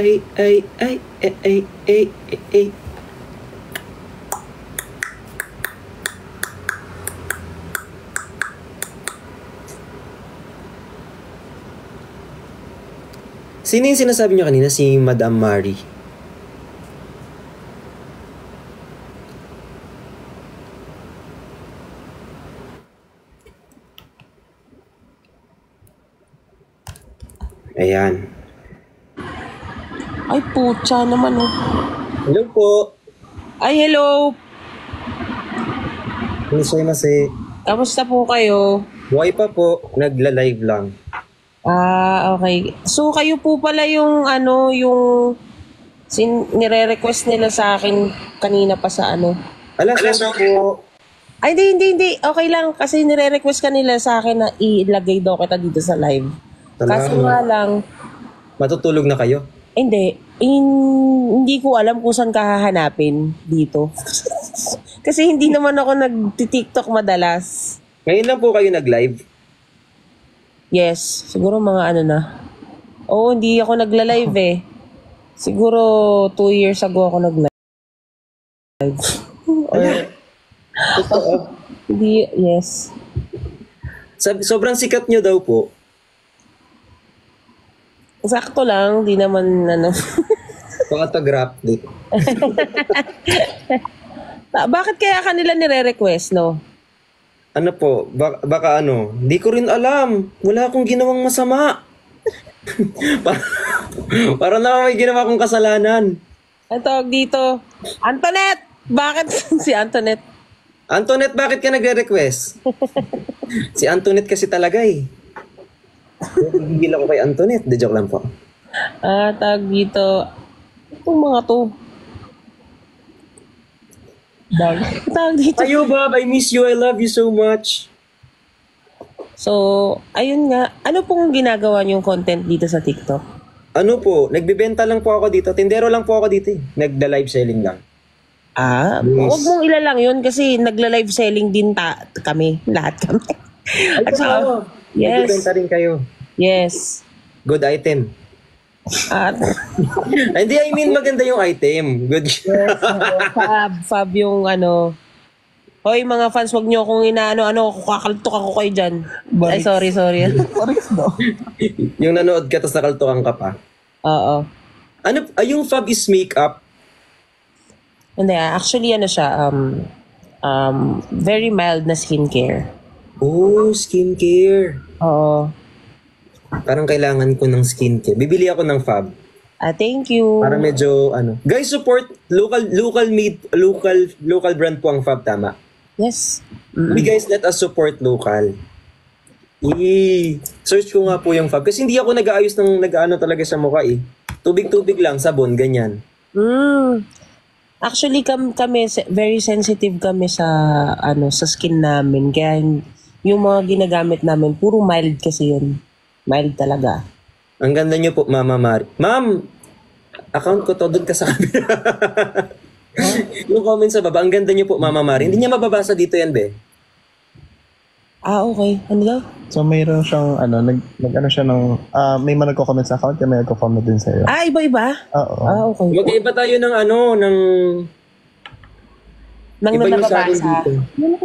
Sino yung sinasabi niyo kanina? Si Madam Mari. Ayan. Ay, putya naman Hello po. Ay, hello. Mase. Kamusta po kayo? Buhay pa po. Nagla-live lang. Okay. So, kayo po pala yung nire-request nila sa akin kanina pa sa Alas po. Ay, hindi. Okay lang. Kasi nire-request kanila sa akin na ilagay daw kita dito sa live. Kasi nga lang, Matutulog na kayo? hindi. Hindi ko alam kung saan kahahanapin dito. Kasi hindi naman ako nag-TikTok madalas. Ngayon lang po kayo nag-live? Yes, siguro mga na. Oo, hindi ako nagla-live eh. Siguro 2 years ago ako nag-live. Hindi, yes. Sobrang sikat nyo daw po. Sakto lang, di naman Pang-autograph dito. Bakit kaya kanila nire-request, no? Ano po, baka di ko rin alam. Wala akong ginawang masama. para naman may ginawa akong kasalanan. Ang tawag dito, Antoinette! Bakit si Antoinette? Antoinette, bakit ka nagre-request? Si Antoinette kasi talaga eh. Gigil ako kay Antoinette. De joke lang po. Tawag dito, itong mga to. Tawag dito. Ayo, Bob, I miss you. I love you so much. So, ayun nga. Ano pong ginagawa niyong content dito sa TikTok? Ano po, nagbibenta lang po ako dito. Tindero lang po ako dito eh. Nagda-live selling lang. Huwag mong ilalang yun kasi nagla-live selling din kami. Lahat kami. At saka, yes. Nagbibenta rin kayo. Yes. Good item. At, Hindi, I mean maganda yung item. Good. yes, fab yung Hoy mga fans, wag niyo akong kakaltok ako kayo dyan. Ay, sorry. Yung nanood ka tapos nakaltukan ka pa. Oo. Yung fab is makeup. Hindi, actually siya, very mild na skincare. Oh, skincare. Oo. Parang kailangan ko ng skincare. Bibili ako ng Fab. Thank you. Para medyo ano. Guys, support local brand po ang Fab, tama? Yes. We guys, let us support local. Search ko nga po yung Fab. Kasi hindi ako nag-aayos ng nag-ano talaga sa mukha eh. Tubig-tubig lang, sabon, ganyan. Actually, kami very sensitive kami sa sa skin namin. Kaya yung mga ginagamit namin, puro mild kasi yun. Mild talaga. Ang ganda niyo po, Mama Mari. Ma'am, account ko to, doon ka sa kabila. Yung comment sa baba, ang ganda niyo po, Mama Mari. Hindi niya mababasa dito yan, be. Okay. Ano daw? So mayroon siyang nag-ano siya ng may mga nagko-comment sa account, kaya may nagko-comment din sa iyo. Iba-iba? Oo. Okay. Mag-iba tayo ng Nang iba yung sa akin nababasa. dito.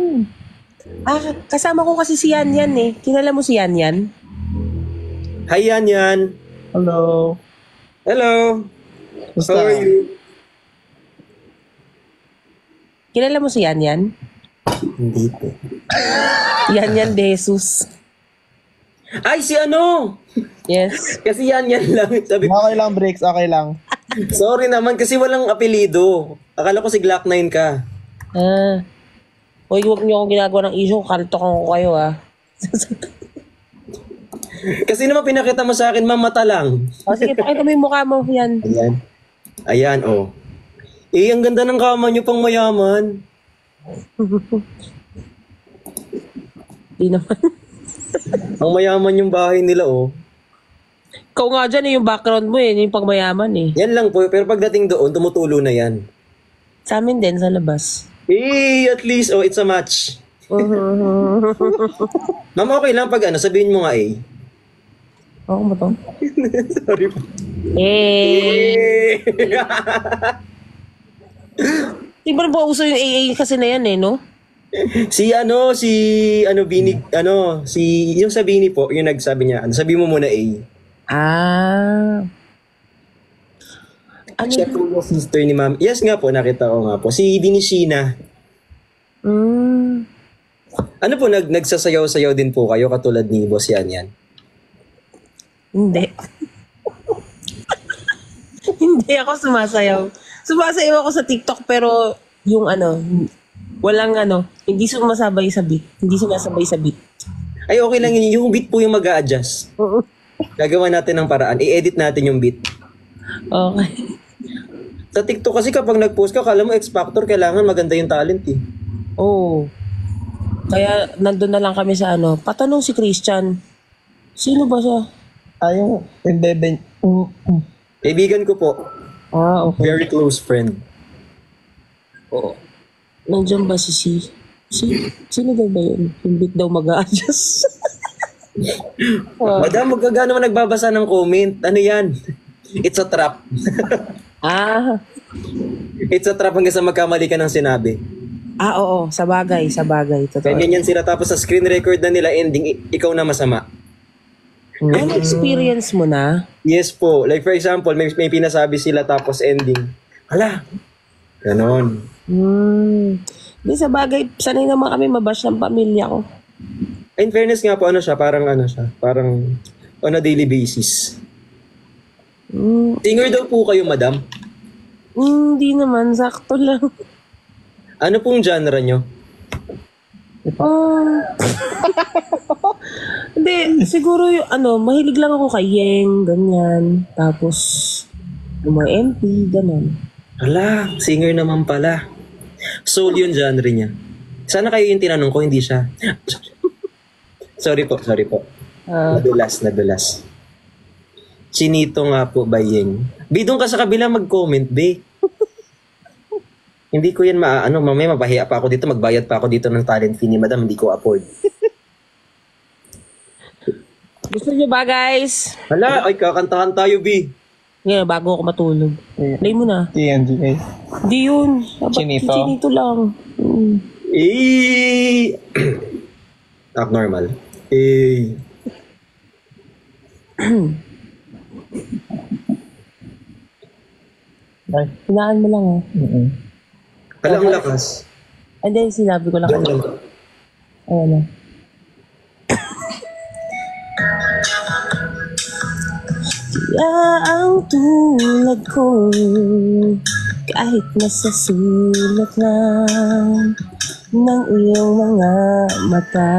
Kasama ko kasi si Yan Yan eh. Kilala mo si Yan Yan? Hi, Yan. Hello. Hello. Basta, How are you? Kilala mo si Yan Yan? Hindi po. Yan Yan de Jesus. Ay, si ano? Yes. Kasi yan lang. Sabi ko, Okay lang, Bricks. Okay lang. sorry naman kasi walang apelido. Akala ko si Glock 9 ka. Huwag niyo akong ginagawa ng issue. Kaltokan ko kayo Kasi naman pinakita mo sa akin, ma'am, mata lang. Sige, pakita mo yung mukha mo. Yan. Ayan, oh. Ang ganda ng kama niyo pang mayaman. Di naman. Ang mayaman yung bahay nila, oh. Ikaw nga dyan yung background mo yung pagmayaman Yan lang po, pero pagdating doon, tumutulo na yan. Sa amin din, sa labas. At least, it's a match. Ma'am, okay lang pag sabihin mo nga Oo ba to? Sorry po. Di ba ba uso yung AA kasi na yan no? Bini, yung sa Bini po, yung nagsabi niya, sabi mo muna Siya po yung sister ni ma'am. Yes nga po, nakita ko nga po. Si Bini Sheena. Ano po, nagsasayaw-sayaw din po kayo katulad ni Boss Yan? Hindi. Hindi ako sumasayaw. Sumasayaw ako sa TikTok pero yung walang hindi sumasabay sa beat. Hindi sumasabay sa beat. Ay, okay lang yun. Yung beat po yung mag-a-adjust. Gagawa natin ng paraan. I-edit natin yung beat. Okay. Sa TikTok kasi kapag nag-post ka, kala mo X-Factor, kailangan maganda yung talent Oo. Kaya nandun na lang kami sa patanong si Christian. Sino ba siya? Yung bebe. Kaibigan ko po. Okay. Very close friend. Oo. Nandiyan ba sino daw ba yun? Yung beat daw mag-a-adjust. Madam, magkagano mo nagbabasa ng comment? Ano yan? It's a trap. It's a trap hanggang sa magkamali ka ng sinabi. Oo. Sa bagay. Totoo. Ganyan sila. Tapos sa screen record na nila ending, ikaw na masama. Experience mo na? Yes po. Like for example, may pinasabi sila tapos ending. Hala. Ganon. Di sa bagay, sanay naman kami mabash ng pamilya ko. In fairness nga po, parang on a daily basis. Singer daw po kayo, madam? Hindi naman, sakto lang. Ano pong genre nyo? Hindi, siguro yung mahilig lang ako kay Yeng, ganyan. Tapos, yung mga MP, ganun. Hala, singer naman pala. Soul yung genre niya. Sana kayo yung tinanong ko, hindi siya. Sorry po. Nadulas. Chinito nga po ba Yeng? Bidong ka sa kabila mag-comment, be. Hindi ko yan mamaya mapahiya pa ako dito, magbayad pa ako dito ng talent fee ni madam, hindi ko afford. Gusto niyo ba, guys? Hala, kakantahan tayo, B. Ngayon, bago ako matulog. Play mo na. TNG. Hindi yun. Chinito. Chinito lang. Abnormal. Hinaan mo lang Hala, ang lakas. And then, sinabi ko lang kanina. Ayan na. Yaang tulad ko, kahit nasa sulat lang ng iyong mga mata,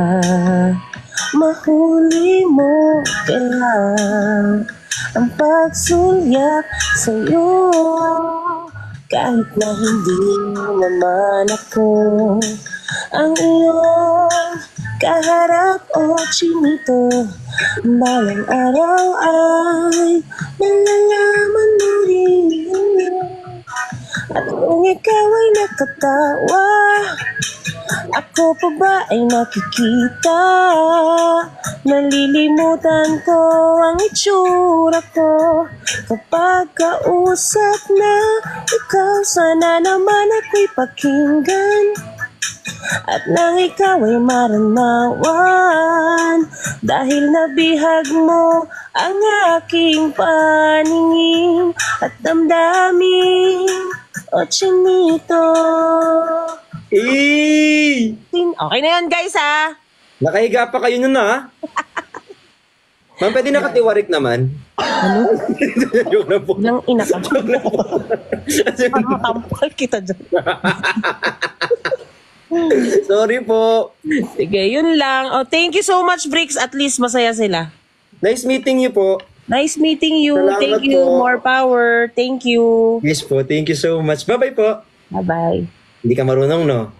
mahuli mo kailan ang pagsulyak sa'yo. Kahit na hindi naman ako ang iyong kaharap o chinito, balang araw ay malalaman mo rin. At kung ikaw ay nakatawa, ako pa ba ay nakikita? Nalilimutan ko ang itsura ko kapag kausap na ikaw. Sana naman ako'y pakinggan at nang ikaw ay maranawan, dahil nabihag mo ang aking paningin at damdamin. O chinito. Okay na yan guys ha. Nakahiga pa kayo nun ha? Ma'am, pwede nakatiwarik naman. Ano? Joke na po. Nang ina ka. Makakampal kita dyan. Sorry po. Sige, yun lang. Oh, thank you so much, Bricks. At least masaya sila. Nice meeting you po. Nice meeting you. Salamat Thank you. po. More power. Thank you. Yes po, thank you so much. Bye-bye po. Bye-bye. Hindi ka marunong, no?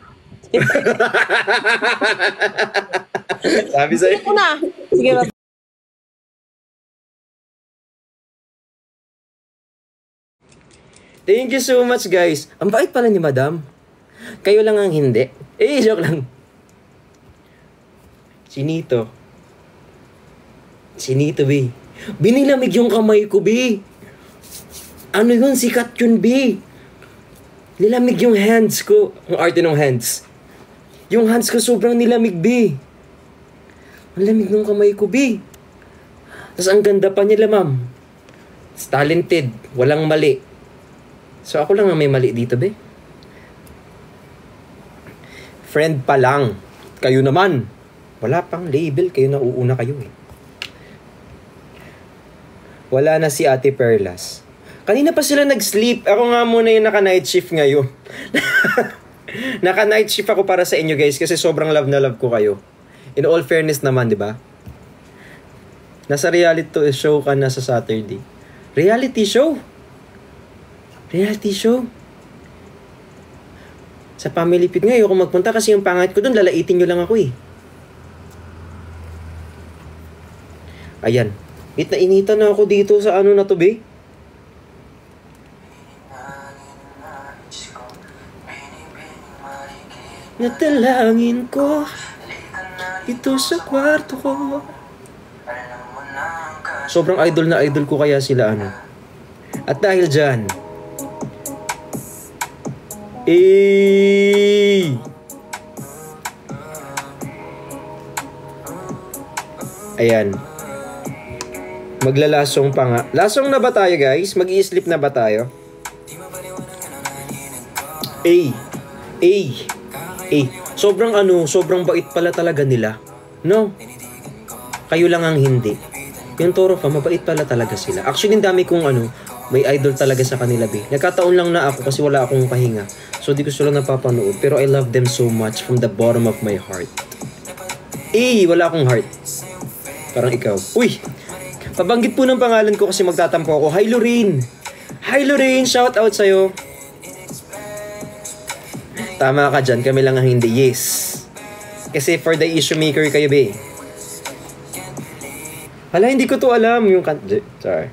Sabi sa'yo. Sige na. Sige, bye. Thank you so much, guys. Ang bait pala ni Madam. Kayo lang ang hindi. Joke lang. Chinito. Chinito, B. Binilamig yung kamay ko, B. Ano yun? Sikat yun, B. Nilamig yung hands ko. Ang arte ng hands. Yung hands ko sobrang nilamig, B. Ang lamig ng kamay ko, B. Tapos ang ganda pa nila, ma'am. It's talented. Walang mali. So ako lang ang may mali dito, B. Friend pa lang. Kayo naman. Wala pang label. Kayo na uuna kayo, eh. Wala na si Ate Perlas. Kanina pa sila nag-sleep. Ako nga muna yung naka-night shift ngayon. Naka-night shift ako para sa inyo, guys, kasi sobrang love na love ko kayo. In all fairness naman, di ba? Nasa reality show ka na sa Saturday. Reality show? Reality show? Sa Family Feud ngayon, kung magpunta kasi yung pangit ko doon, lalaitin nyo lang ako, eh. Ayan. Inita na ako dito sa ano na to, be? Natalangin ko ito sa kwarto ko. Sobrang idol na idol ko kaya sila, ano. At dahil dyan, ayan. Maglalasong pa nga. Lasong na ba tayo, guys? Mag-i-sleep na ba tayo? Sobrang bait pala talaga nila. No? Kayo lang ang hindi. Yung Toro fa, mabait pala talaga sila. Actually, ang dami kong may idol talaga sa kanila, be. Nagkataon lang na ako kasi wala akong pahinga. So, di ko sila napapanood. Pero I love them so much from the bottom of my heart. Wala akong heart. Parang ikaw. Uy! Pabanggit po ng pangalan ko kasi magtatampo ako. Hi, Lorraine! Hi, Lorraine! Shout out sa'yo. Tama ka dyan. Kami lang ang hindi. Yes. Kasi for the issue maker kayo, be. Hala, hindi ko to alam. Yung sorry.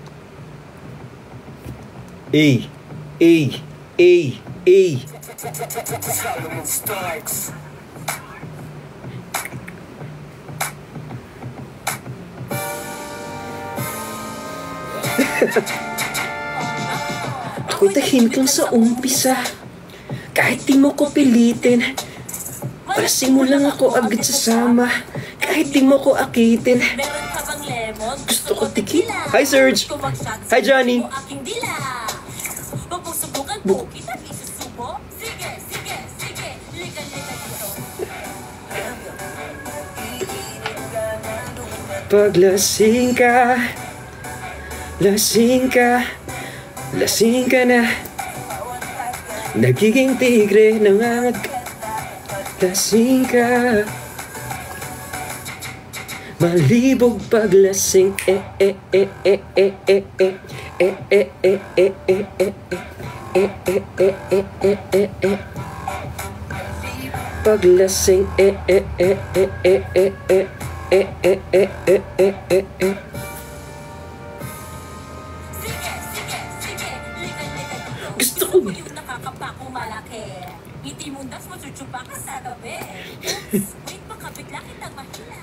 Ako'y tahimik lang sa umpisa. Kahit di mo ko pilitin, pasimulang ako agad sasama. Kahit di mo ko akitin, gusto ko tikin. Hi, Serge! Hi, Johnny! Paglasing ka, Lasing ka na. Nagiging tigre, nangangat ka. Lasing ka. Malibog paglasing. Paglasing. Gusto ko. Nakakapako malaki. Ngiti mo das mo chuchupa ka sa gabi. Wait makabigla kitang mahila.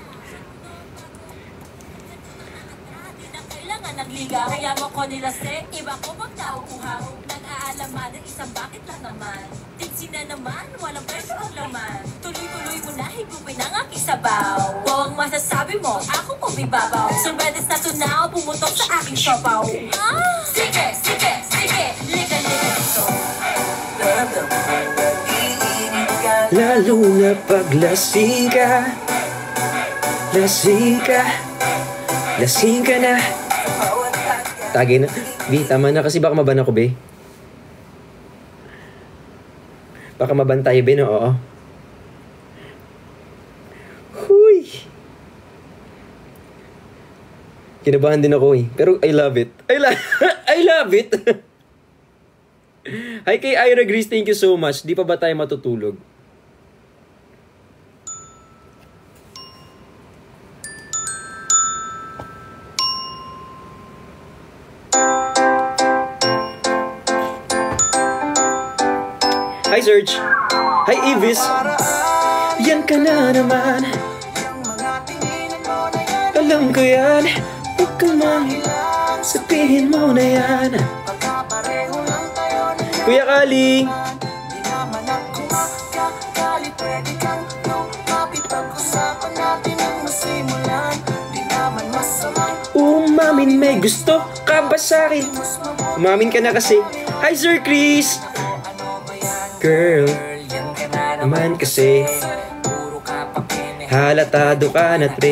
Di na kailangan nagliga. Kaya mo ko nilase. Iba ko pag nauuhaw. Nag-aalaman ng isang bakit lang naman. Tipsy na naman. Walang presyo ang laman. Tuloy-tuloy mo na higupin ang aking sabaw. Huwag masasabi mo. Ako po bibabaw. Sorbetes na tunaw. Pumutok sa aking siopaw. Sige, sige, sige. Liga dito. Lalo na pag lasing ka. Lasing ka na. Tagay na. Bi, tama na kasi baka maban ako, be. Baka maban tayo, be, no? Oo. Huy! Kinabahan din ako, eh. Pero I love it. I love it! Hi kay Ira Grace, thank you so much. Di pa ba tayo matutulog? Hi Serge. Hi Evis. Yan ka na naman. Alam ko yan. Huwag kang mahilang. Sabihin mo na yan. Kuya Kali. Umamin may gusto ka ba sa'kin? Umamin ka na kasi. Hi Sir Chris. Girl, naman kasi halatado ka na tre.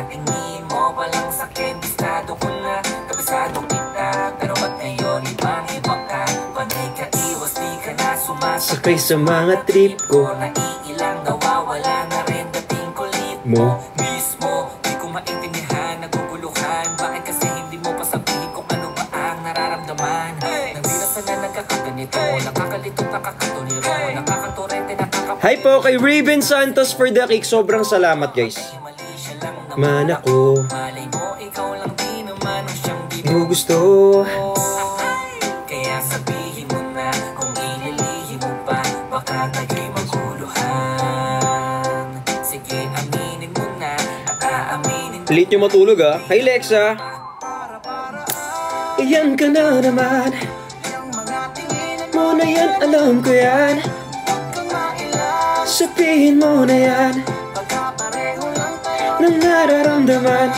Sakay sa mga trip ko mo. Mismo, di ko maintindihan, naguguluhan. Bakit kasi hindi mo pa sabihin kung ano ba ang nararamdaman? Nagdirasan na nagkakaganito, nakakalito, nakakatuliro, nakakaturente, nakakapagod. Hi po kay Raven Santos for the cake. Sobrang salamat guys. Man ako, Malay mo, ikaw lang din naman ang siyang mo gusto. Kaya sabihin mo na kung ililihin mo pa, baka tayo'y maguluhan. Sige, aminin mo na at aaminin mo. Late nyo matulog ah. Hi Lexa. Iyan ka na naman. Mo na yan, alam ko yan. Sabihin mo na yan. Nang nararamdaman.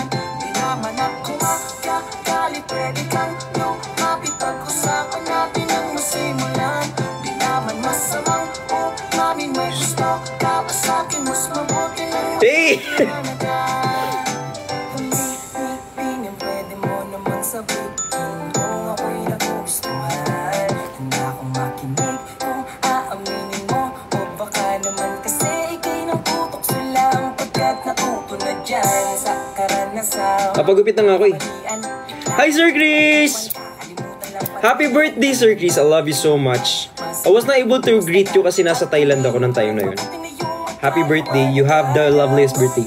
Hey! Pwede mo naman sabihin kung ako'y nagugustuhan. Handa akong makinig kung aaminin mo. O baka naman kasi ika'y naputok silang pagkat natuto na dyan sa karanasan. Kapagupit na nga ako eh. Hi Sir Chris! Happy birthday Sir Chris, I love you so much. I was not able to greet you kasi nasa Thailand ako ng time na yun. Happy birthday, you have the loveliest birthday.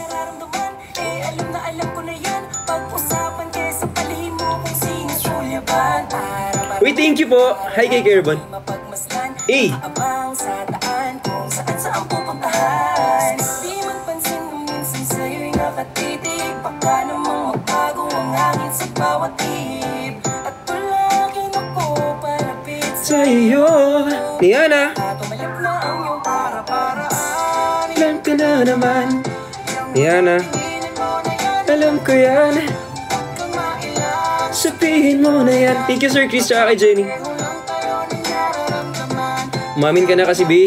Wait, thank you po. Hi kay Kerban. Eh! Sa'yo, Niana. Alam ka na naman. Niana. Alam ko yan. Sabihin mo na yan. Thank you Sir Chris tsaka kay Jenny. Umamin ka na kasi B.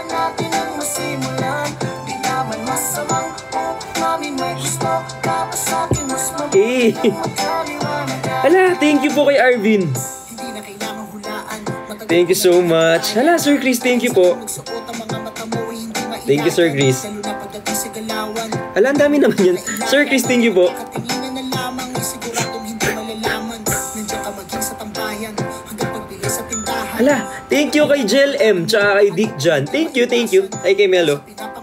Di naman masamang, oh, mami may gusto ka pa sa Hala, thank you po kay Arvin. Thank you so much. Hala, Sir Chris, thank you po. Thank you, Sir Chris. Hala, ang dami naman yun. Sir Chris, thank you po. Hala, thank you kay Jel M, tsaka kay Dick John. Thank you, thank you. Ay, kay Melo.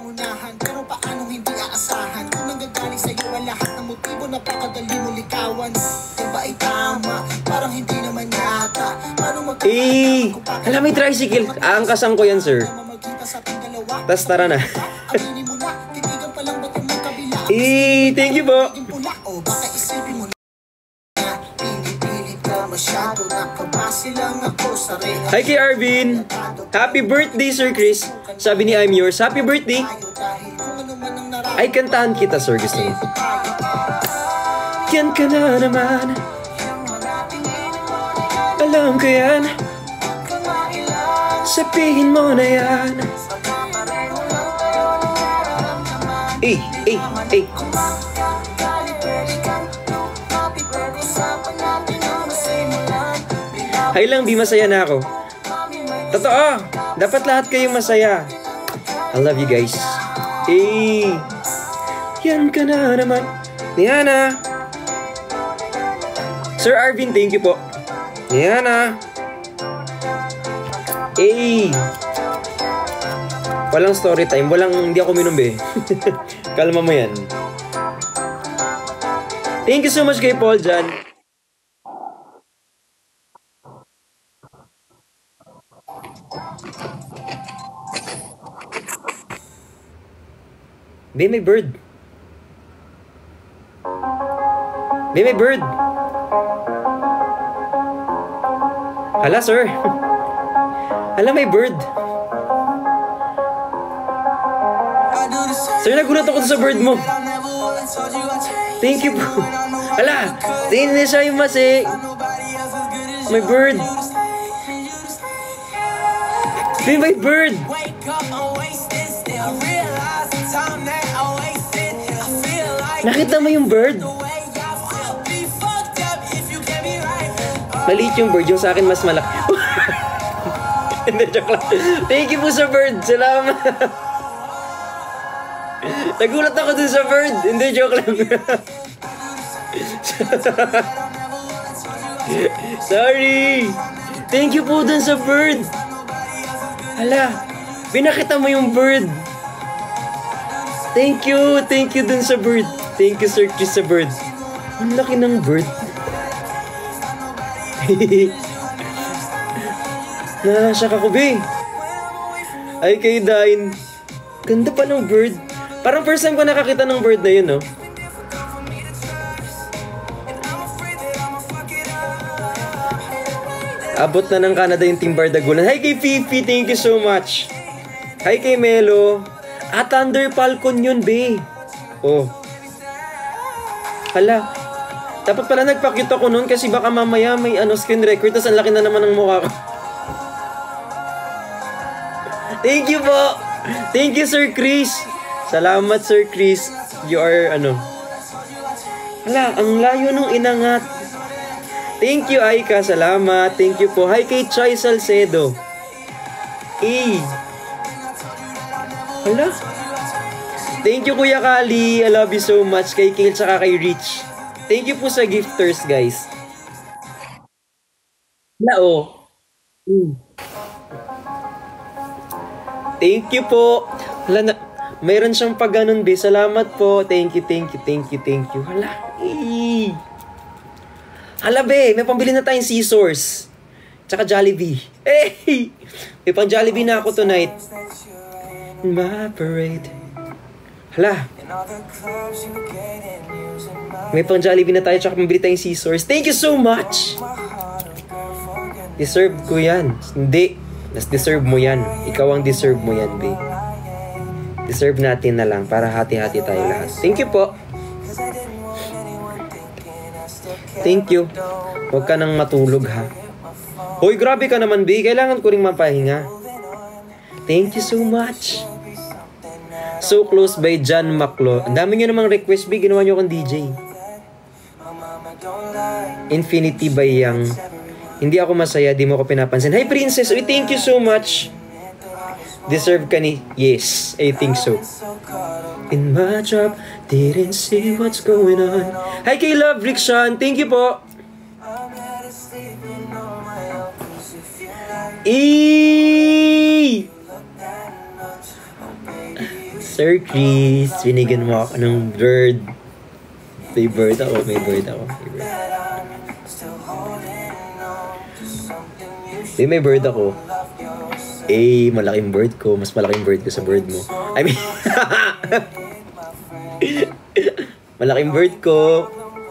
Eh, hala, may tricycle. Aangkasan ko yan, sir. Tas tara na. Eh, thank you po. Hi kay Arvin. Happy birthday, Sir Chris. Sabi ni I'm yours. Happy birthday. Ay, kantahan kita, sir. Gusto mo. Yan ka na naman. Alam ko yan. Sabihin mo na yan. Eh. Hay lang, di masaya na ako. Totoo, dapat lahat kayong masaya. I love you guys. Eh, yan ka na naman. Niana. Sir Arvin, thank you po. Niana. Eh, walang story time. Hindi ako minumbi. Kalma mo yan. Thank you so much kay Paul dyan. Be my bird. Be my bird. Hala, sir. Hala, may bird. Sir, nagulat ako sa bird mo. Thank you po. Hala, tingin na siya yung masi. My bird. Be my bird. Nakita mo yung bird? Maliit yung bird, yung sa akin mas malaki. Hindi, joke lang. Thank you po sa bird. Salamat. Nagulat ako dun sa bird. Hindi, joke lang. Sorry. Thank you po dun sa bird. Hala, pinakita mo yung bird. Thank you dun sa bird. Thank you, Sir Chris, sa bird. Ang laki ng bird. Nasyak ako, be. Ay, kay Dain. Ganda pa ng bird. Parang first time ko nakakita ng bird na yun, no? Abot na ng Canada yung Team Bardagulan. Hi kay Fifi, thank you so much. Hi kay Melo. Thunder Falcon yun, be. Oh. Hala. Dapat pala nagpakita ko nun kasi baka mamaya may screen record tas ang laki na naman ng mukha ko. Thank you po. Thank you, Sir Chris. Salamat, Sir Chris. You are Hala, ang layo nung inangat. Thank you, Aika. Salamat. Thank you po. Hi kay Chai Salcedo. Hala. Thank you, Kuya Kali. I love you so much. Kay Kale tsaka kay Rich. Thank you po sa gifters, guys. Hala, Thank you po. Hala na. Mayroon siyang pag-ganon, be. Salamat po. Thank you. Hala. Hala, be. May pambili na tayong scissors. Tsaka Jollibee. Hey! May pang Jollibee na ako tonight. My parade. Hala. May pang Jollibee na tayo tsaka pambili tayong scissors. Thank you so much! Deserve ko yan. Hindi. Mas deserve mo yan. Ikaw ang deserve mo yan, be. Deserve natin na lang para hati-hati tayo lahat. Thank you po. Thank you. Huwag ka nang matulog, ha. Hoy, grabe ka naman, be. Kailangan ko ring mapahinga. Thank you so much. So Close by John Maclo. Ang dami nyo namang request, be. Ginawa nyo akong DJ. Infinity by Young. Hindi ako masaya, di mo ako pinapansin. Hi Princess, uy, thank you so much. Deserve ka ni... Yes, I think so. In my job, didn't see what's going on. Hi kay Love Rickson, thank you po. Sir Chris, binigyan mo ako ng bird. May bird ako. May bird ako. Malaking bird ko. Mas malaking bird ko sa bird mo. I mean, malaking bird ko.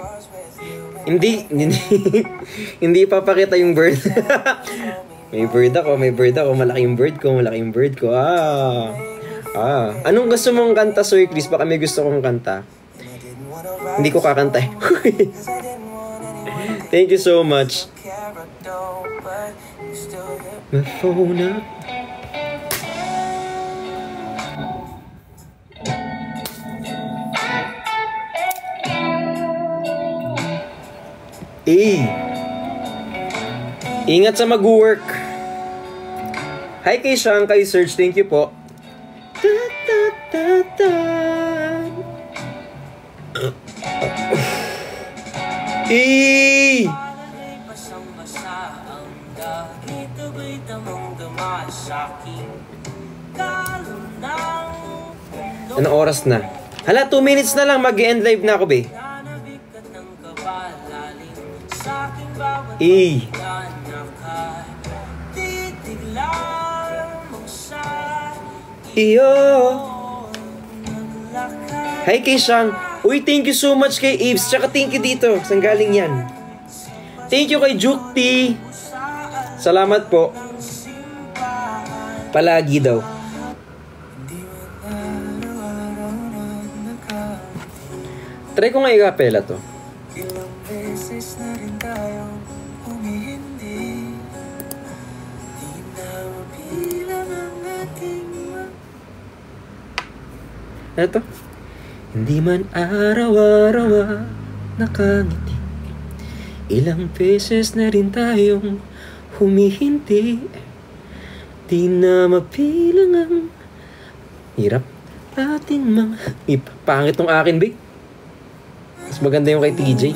Hindi papakita yung bird. May bird ako. Malaking bird ko. Anong gusto mong kanta, Sir Chris? Baka may gusto kong kanta. Hindi ko kakanta eh. Thank you so much. My phone up. Ingat sa mag-work. Hi kay Shang, kay Serge, thank you po. Anong oras na? Hala, 2 minutes na lang, mag-end live na ako, be. Hi kay Shang. Uy, thank you so much kay Ibs. Tsaka thank you dito. Saan galing yan? Thank you kay Jukti. Salamat po. Palagi daw. Try ko nga i-capella to. Ano to? Hindi man araw-araw nakangiti, ilang beses na rin tayong humihinti, di na mapilang ang hirap ating mga... Pangit tong akin, be. Mas maganda yung kay TJ.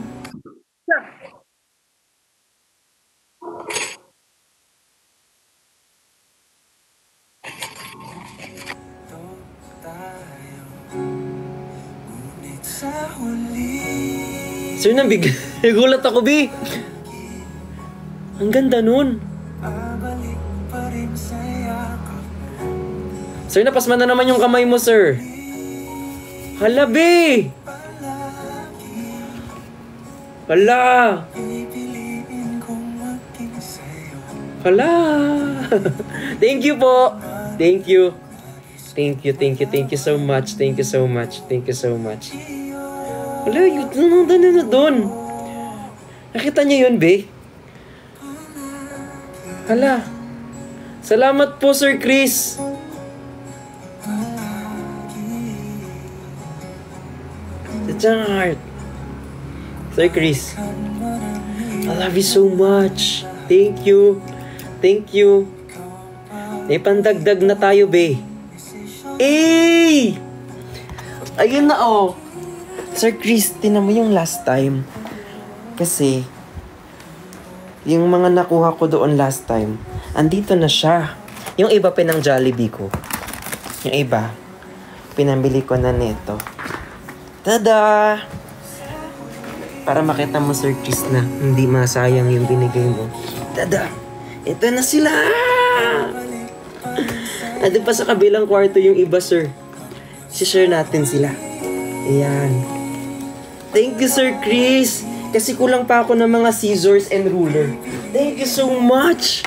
Sir, nagulat ako, be. Ang ganda nun. Sir, napasman na naman yung kamay mo, sir. Hala, be. Hala. Hala. Thank you po. Thank you. Thank you so much. Thank you so much. Wala, yun na doon. Nakita niya yun, be? Hala. Salamat po, Sir Chris. That's a heart. Sir Chris. I love you so much. Thank you. May pandagdag na tayo, be. Ayun na, oh. Sir Chris, tinan mo yung last time. Kasi, yung mga nakuha ko doon last time, andito na siya. Yung iba pinang Jollibee ko. Yung iba, pinambili ko na nito. Tada! Para makita mo, Sir Chris, na hindi masayang yung binigay mo. Tada! Ito na sila! Ando pa sa kabilang kwarto yung iba, sir. Si-share natin sila. Ayan. Thank you, Sir Chris. Kasi kulang pa ako ng mga scissors and ruler. Thank you so much.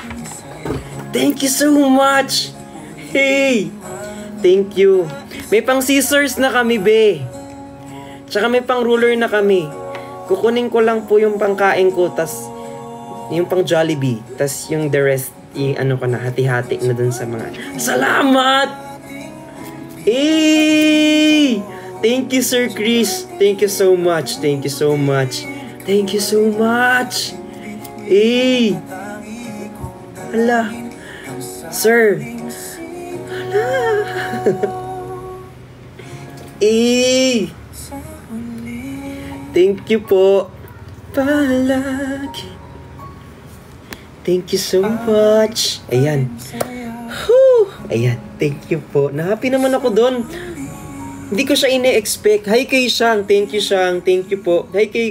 Hey! Thank you. May pang scissors na kami, be. Tsaka may pang ruler na kami. Kukunin ko lang po yung pangkain ko, tas yung pang Jollibee, tas yung the rest, yung ano ko na, hati-hati na dun sa mga... Salamat! Hey! Thank you, Sir Chris. Thank you so much. Thank you so much. Eh. Hala. Sir. Hala. Eh. Thank you po. Palagi. Thank you so much. Ayan. Whew. Ayan. Thank you po. Na-happy naman ako doon. Hindi ko siya ine-expect. Hi kay Shang. Thank you, Shang. Thank you po. Hi kay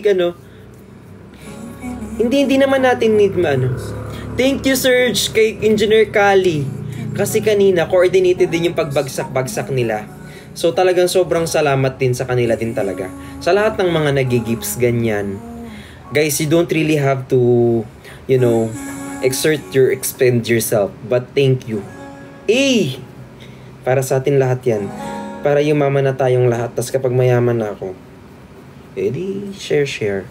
Hindi naman natin need Thank you, Serge, kay Engineer Kali. Kasi kanina, coordinated din yung pagbagsak-bagsak nila. So talagang sobrang salamat din sa kanila din talaga. Sa lahat ng mga nagigifts, ganyan. Guys, you don't really have to, expend yourself. But thank you. Para sa atin lahat yan. Para yumaman na tayong lahat. Tas kapag mayaman na ako, edi share.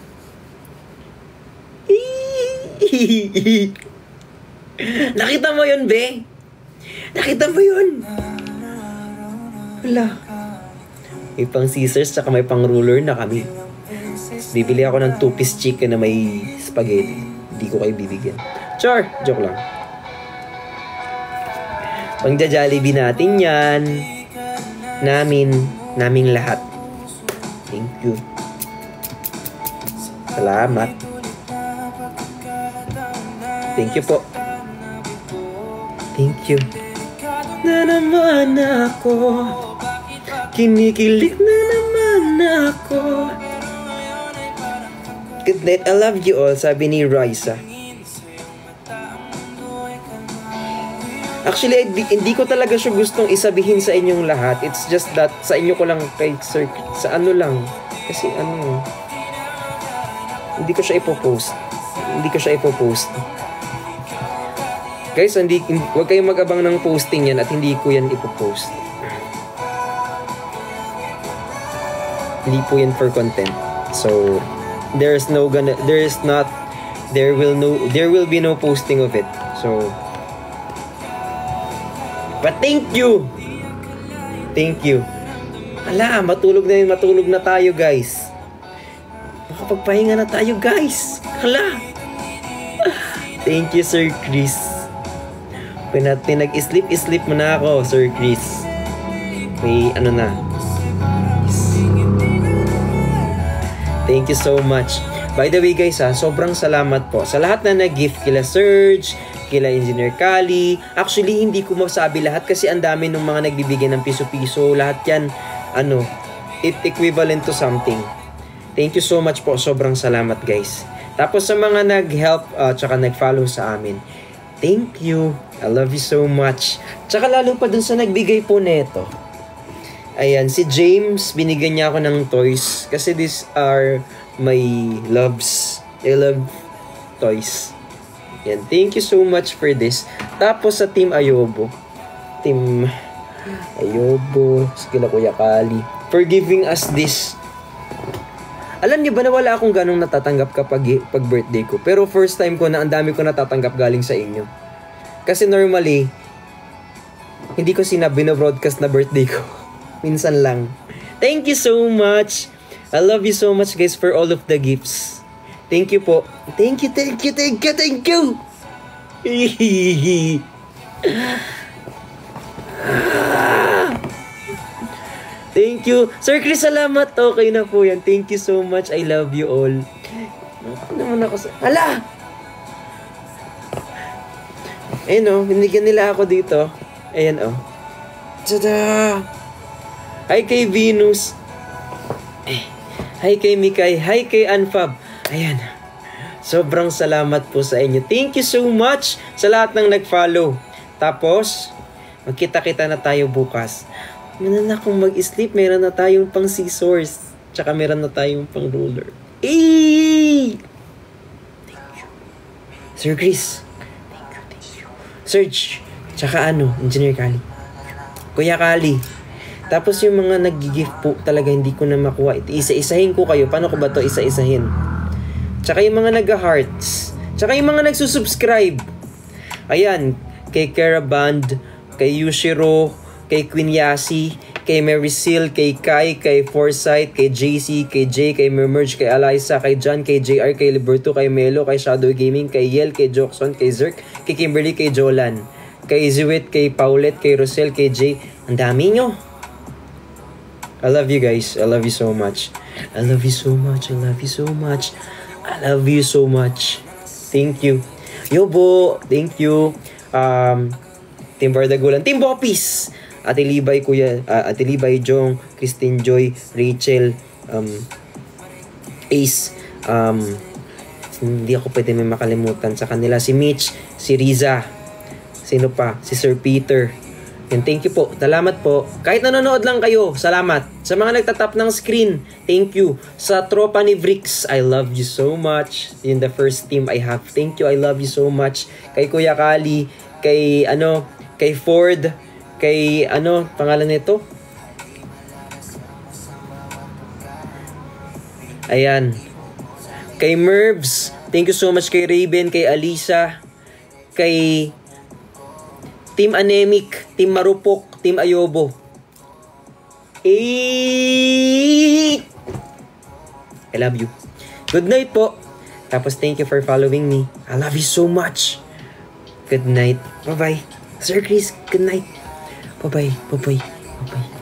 Nakita mo yun, be? Nakita mo yun? Wala. May pang scissors tsaka may pang ruler na kami. Bibili ako ng 2-piece chicken na may spaghetti. Hindi ko kayo bibigyan. Char! Joke lang. Pang-Jollibee natin yan. Naming lahat. Thank you. Salamat. Thank you po. Thank you. Na naman ako. Kinikilig na naman ako. Good night. I love you all, sabi ni Raisa. Actually, hindi ko talaga siya gustong isabihin sa inyong lahat. It's just that sa inyo ko lang kay Sir, sa lang. Kasi hindi ko siya ipopost. Guys, huwag kayong mag-abang ng posting yan at hindi ko yan ipopost. Hindi po yan for content. So, there will be no posting of it. So, but thank you. Ala, matulog na tayo, guys. Makapagpahinga na tayo, guys. Ala. Thank you, Sir Chris. Pinag-sleep mo na ako, Sir Chris. May na. Thank you so much. By the way, guys, sobrang salamat po sa lahat na nag-gift kila Serge, kila Engineer Kali. Actually, hindi ko masabi lahat kasi ang dami ng mga nagbibigay ng piso-piso. Lahat yan, it equivalent to something. Thank you so much po. Sobrang salamat, guys. Tapos sa mga nag-help, tsaka nag-follow sa amin, thank you. I love you so much. Tsaka lalo pa dun sa nagbigay po neto. Ayan, si James, binigyan niya ako ng toys. Kasi these are my loves. I love toys. Yan, thank you so much for this. Tapos sa Team Ayobo, sila Kuya Kali, for giving us this. Alam niyo ba na wala akong ganong natatanggap kapag birthday ko? Pero first time ko na ang dami ko natatanggap galing sa inyo. Kasi normally, hindi ko binobroadcast na birthday ko. Minsan lang. Thank you so much. I love you so much, guys, for all of the gifts. Thank you po. Thank you. Thank you. Sir Chris, salamat. Okay na po yan. Thank you so much. I love you all. Naman ako sa... Hala! Ayun binigyan nila ako dito. Ayan Tada! Hi kay Venus. Hi kay Mikay. Hi kay Anfab. Ayan. Sobrang salamat po sa inyo. Thank you so much sa lahat ng nag-follow. Tapos, magkita-kita na tayo bukas. Meron na akong mag-sleep. Meron na tayong pang scissors. Tsaka meron na tayong pang ruler. Thank you. Sir Chris. Thank you. Serge. Tsaka Engineer Kali. Kuya Kali. Tapos yung mga nag-gift po talaga hindi ko na makuha. Isa-isahin ko kayo. Paano ko ba to isa-isahin? Tsaka yung mga nag-hearts. Tsaka yung mga nagsusubscribe. Ayan. Kay Caraband. Kay Yushiro. Kay Queen Yasi. kay Marysil, kay Kai, kay Foresight, kay JC, kay Jay, kay Mermerge, kay Eliza, kay John, kay JR, kay Liberto, kay Melo, kay Shadow Gaming, kay Yel, kay Jokson, kay Zerk, kay Kimberly, kay Jolan, kay Ziwit, kay Paulette, kay Rosel, kay Jay. Ang dami nyo. I love you guys. I love you so much. I love you so much. I love you so much. I love you so much. Thank you. Yobo, thank you. Team Bardagulan, Team Bopis, Ate Libay, Kuya, Ate Libay, Jong, Christine Joy, Rachel, Ace, hindi ako pwede may makalimutan sa kanila. Si Mitch, si Riza, sino pa? Si Sir Peter. And thank you po. Salamat po. Kahit nanonood lang kayo, salamat. Sa mga nagtatap ng screen, thank you. Sa tropa ni Vrix, I love you so much. In the first team I have, thank you, I love you so much. Kay Kuya Kali, kay kay Ford, kay pangalan nito? Ayan. Kay Mervs, thank you so much. Kay Raven, kay Alisa, kay Team Anemic, Team Marupok, Team Ayobo. I love you. Good night po. Tapos thank you for following me. I love you so much. Good night. Bye-bye. Sir Chris, good night. Bye-bye. Bye-bye. Bye-bye.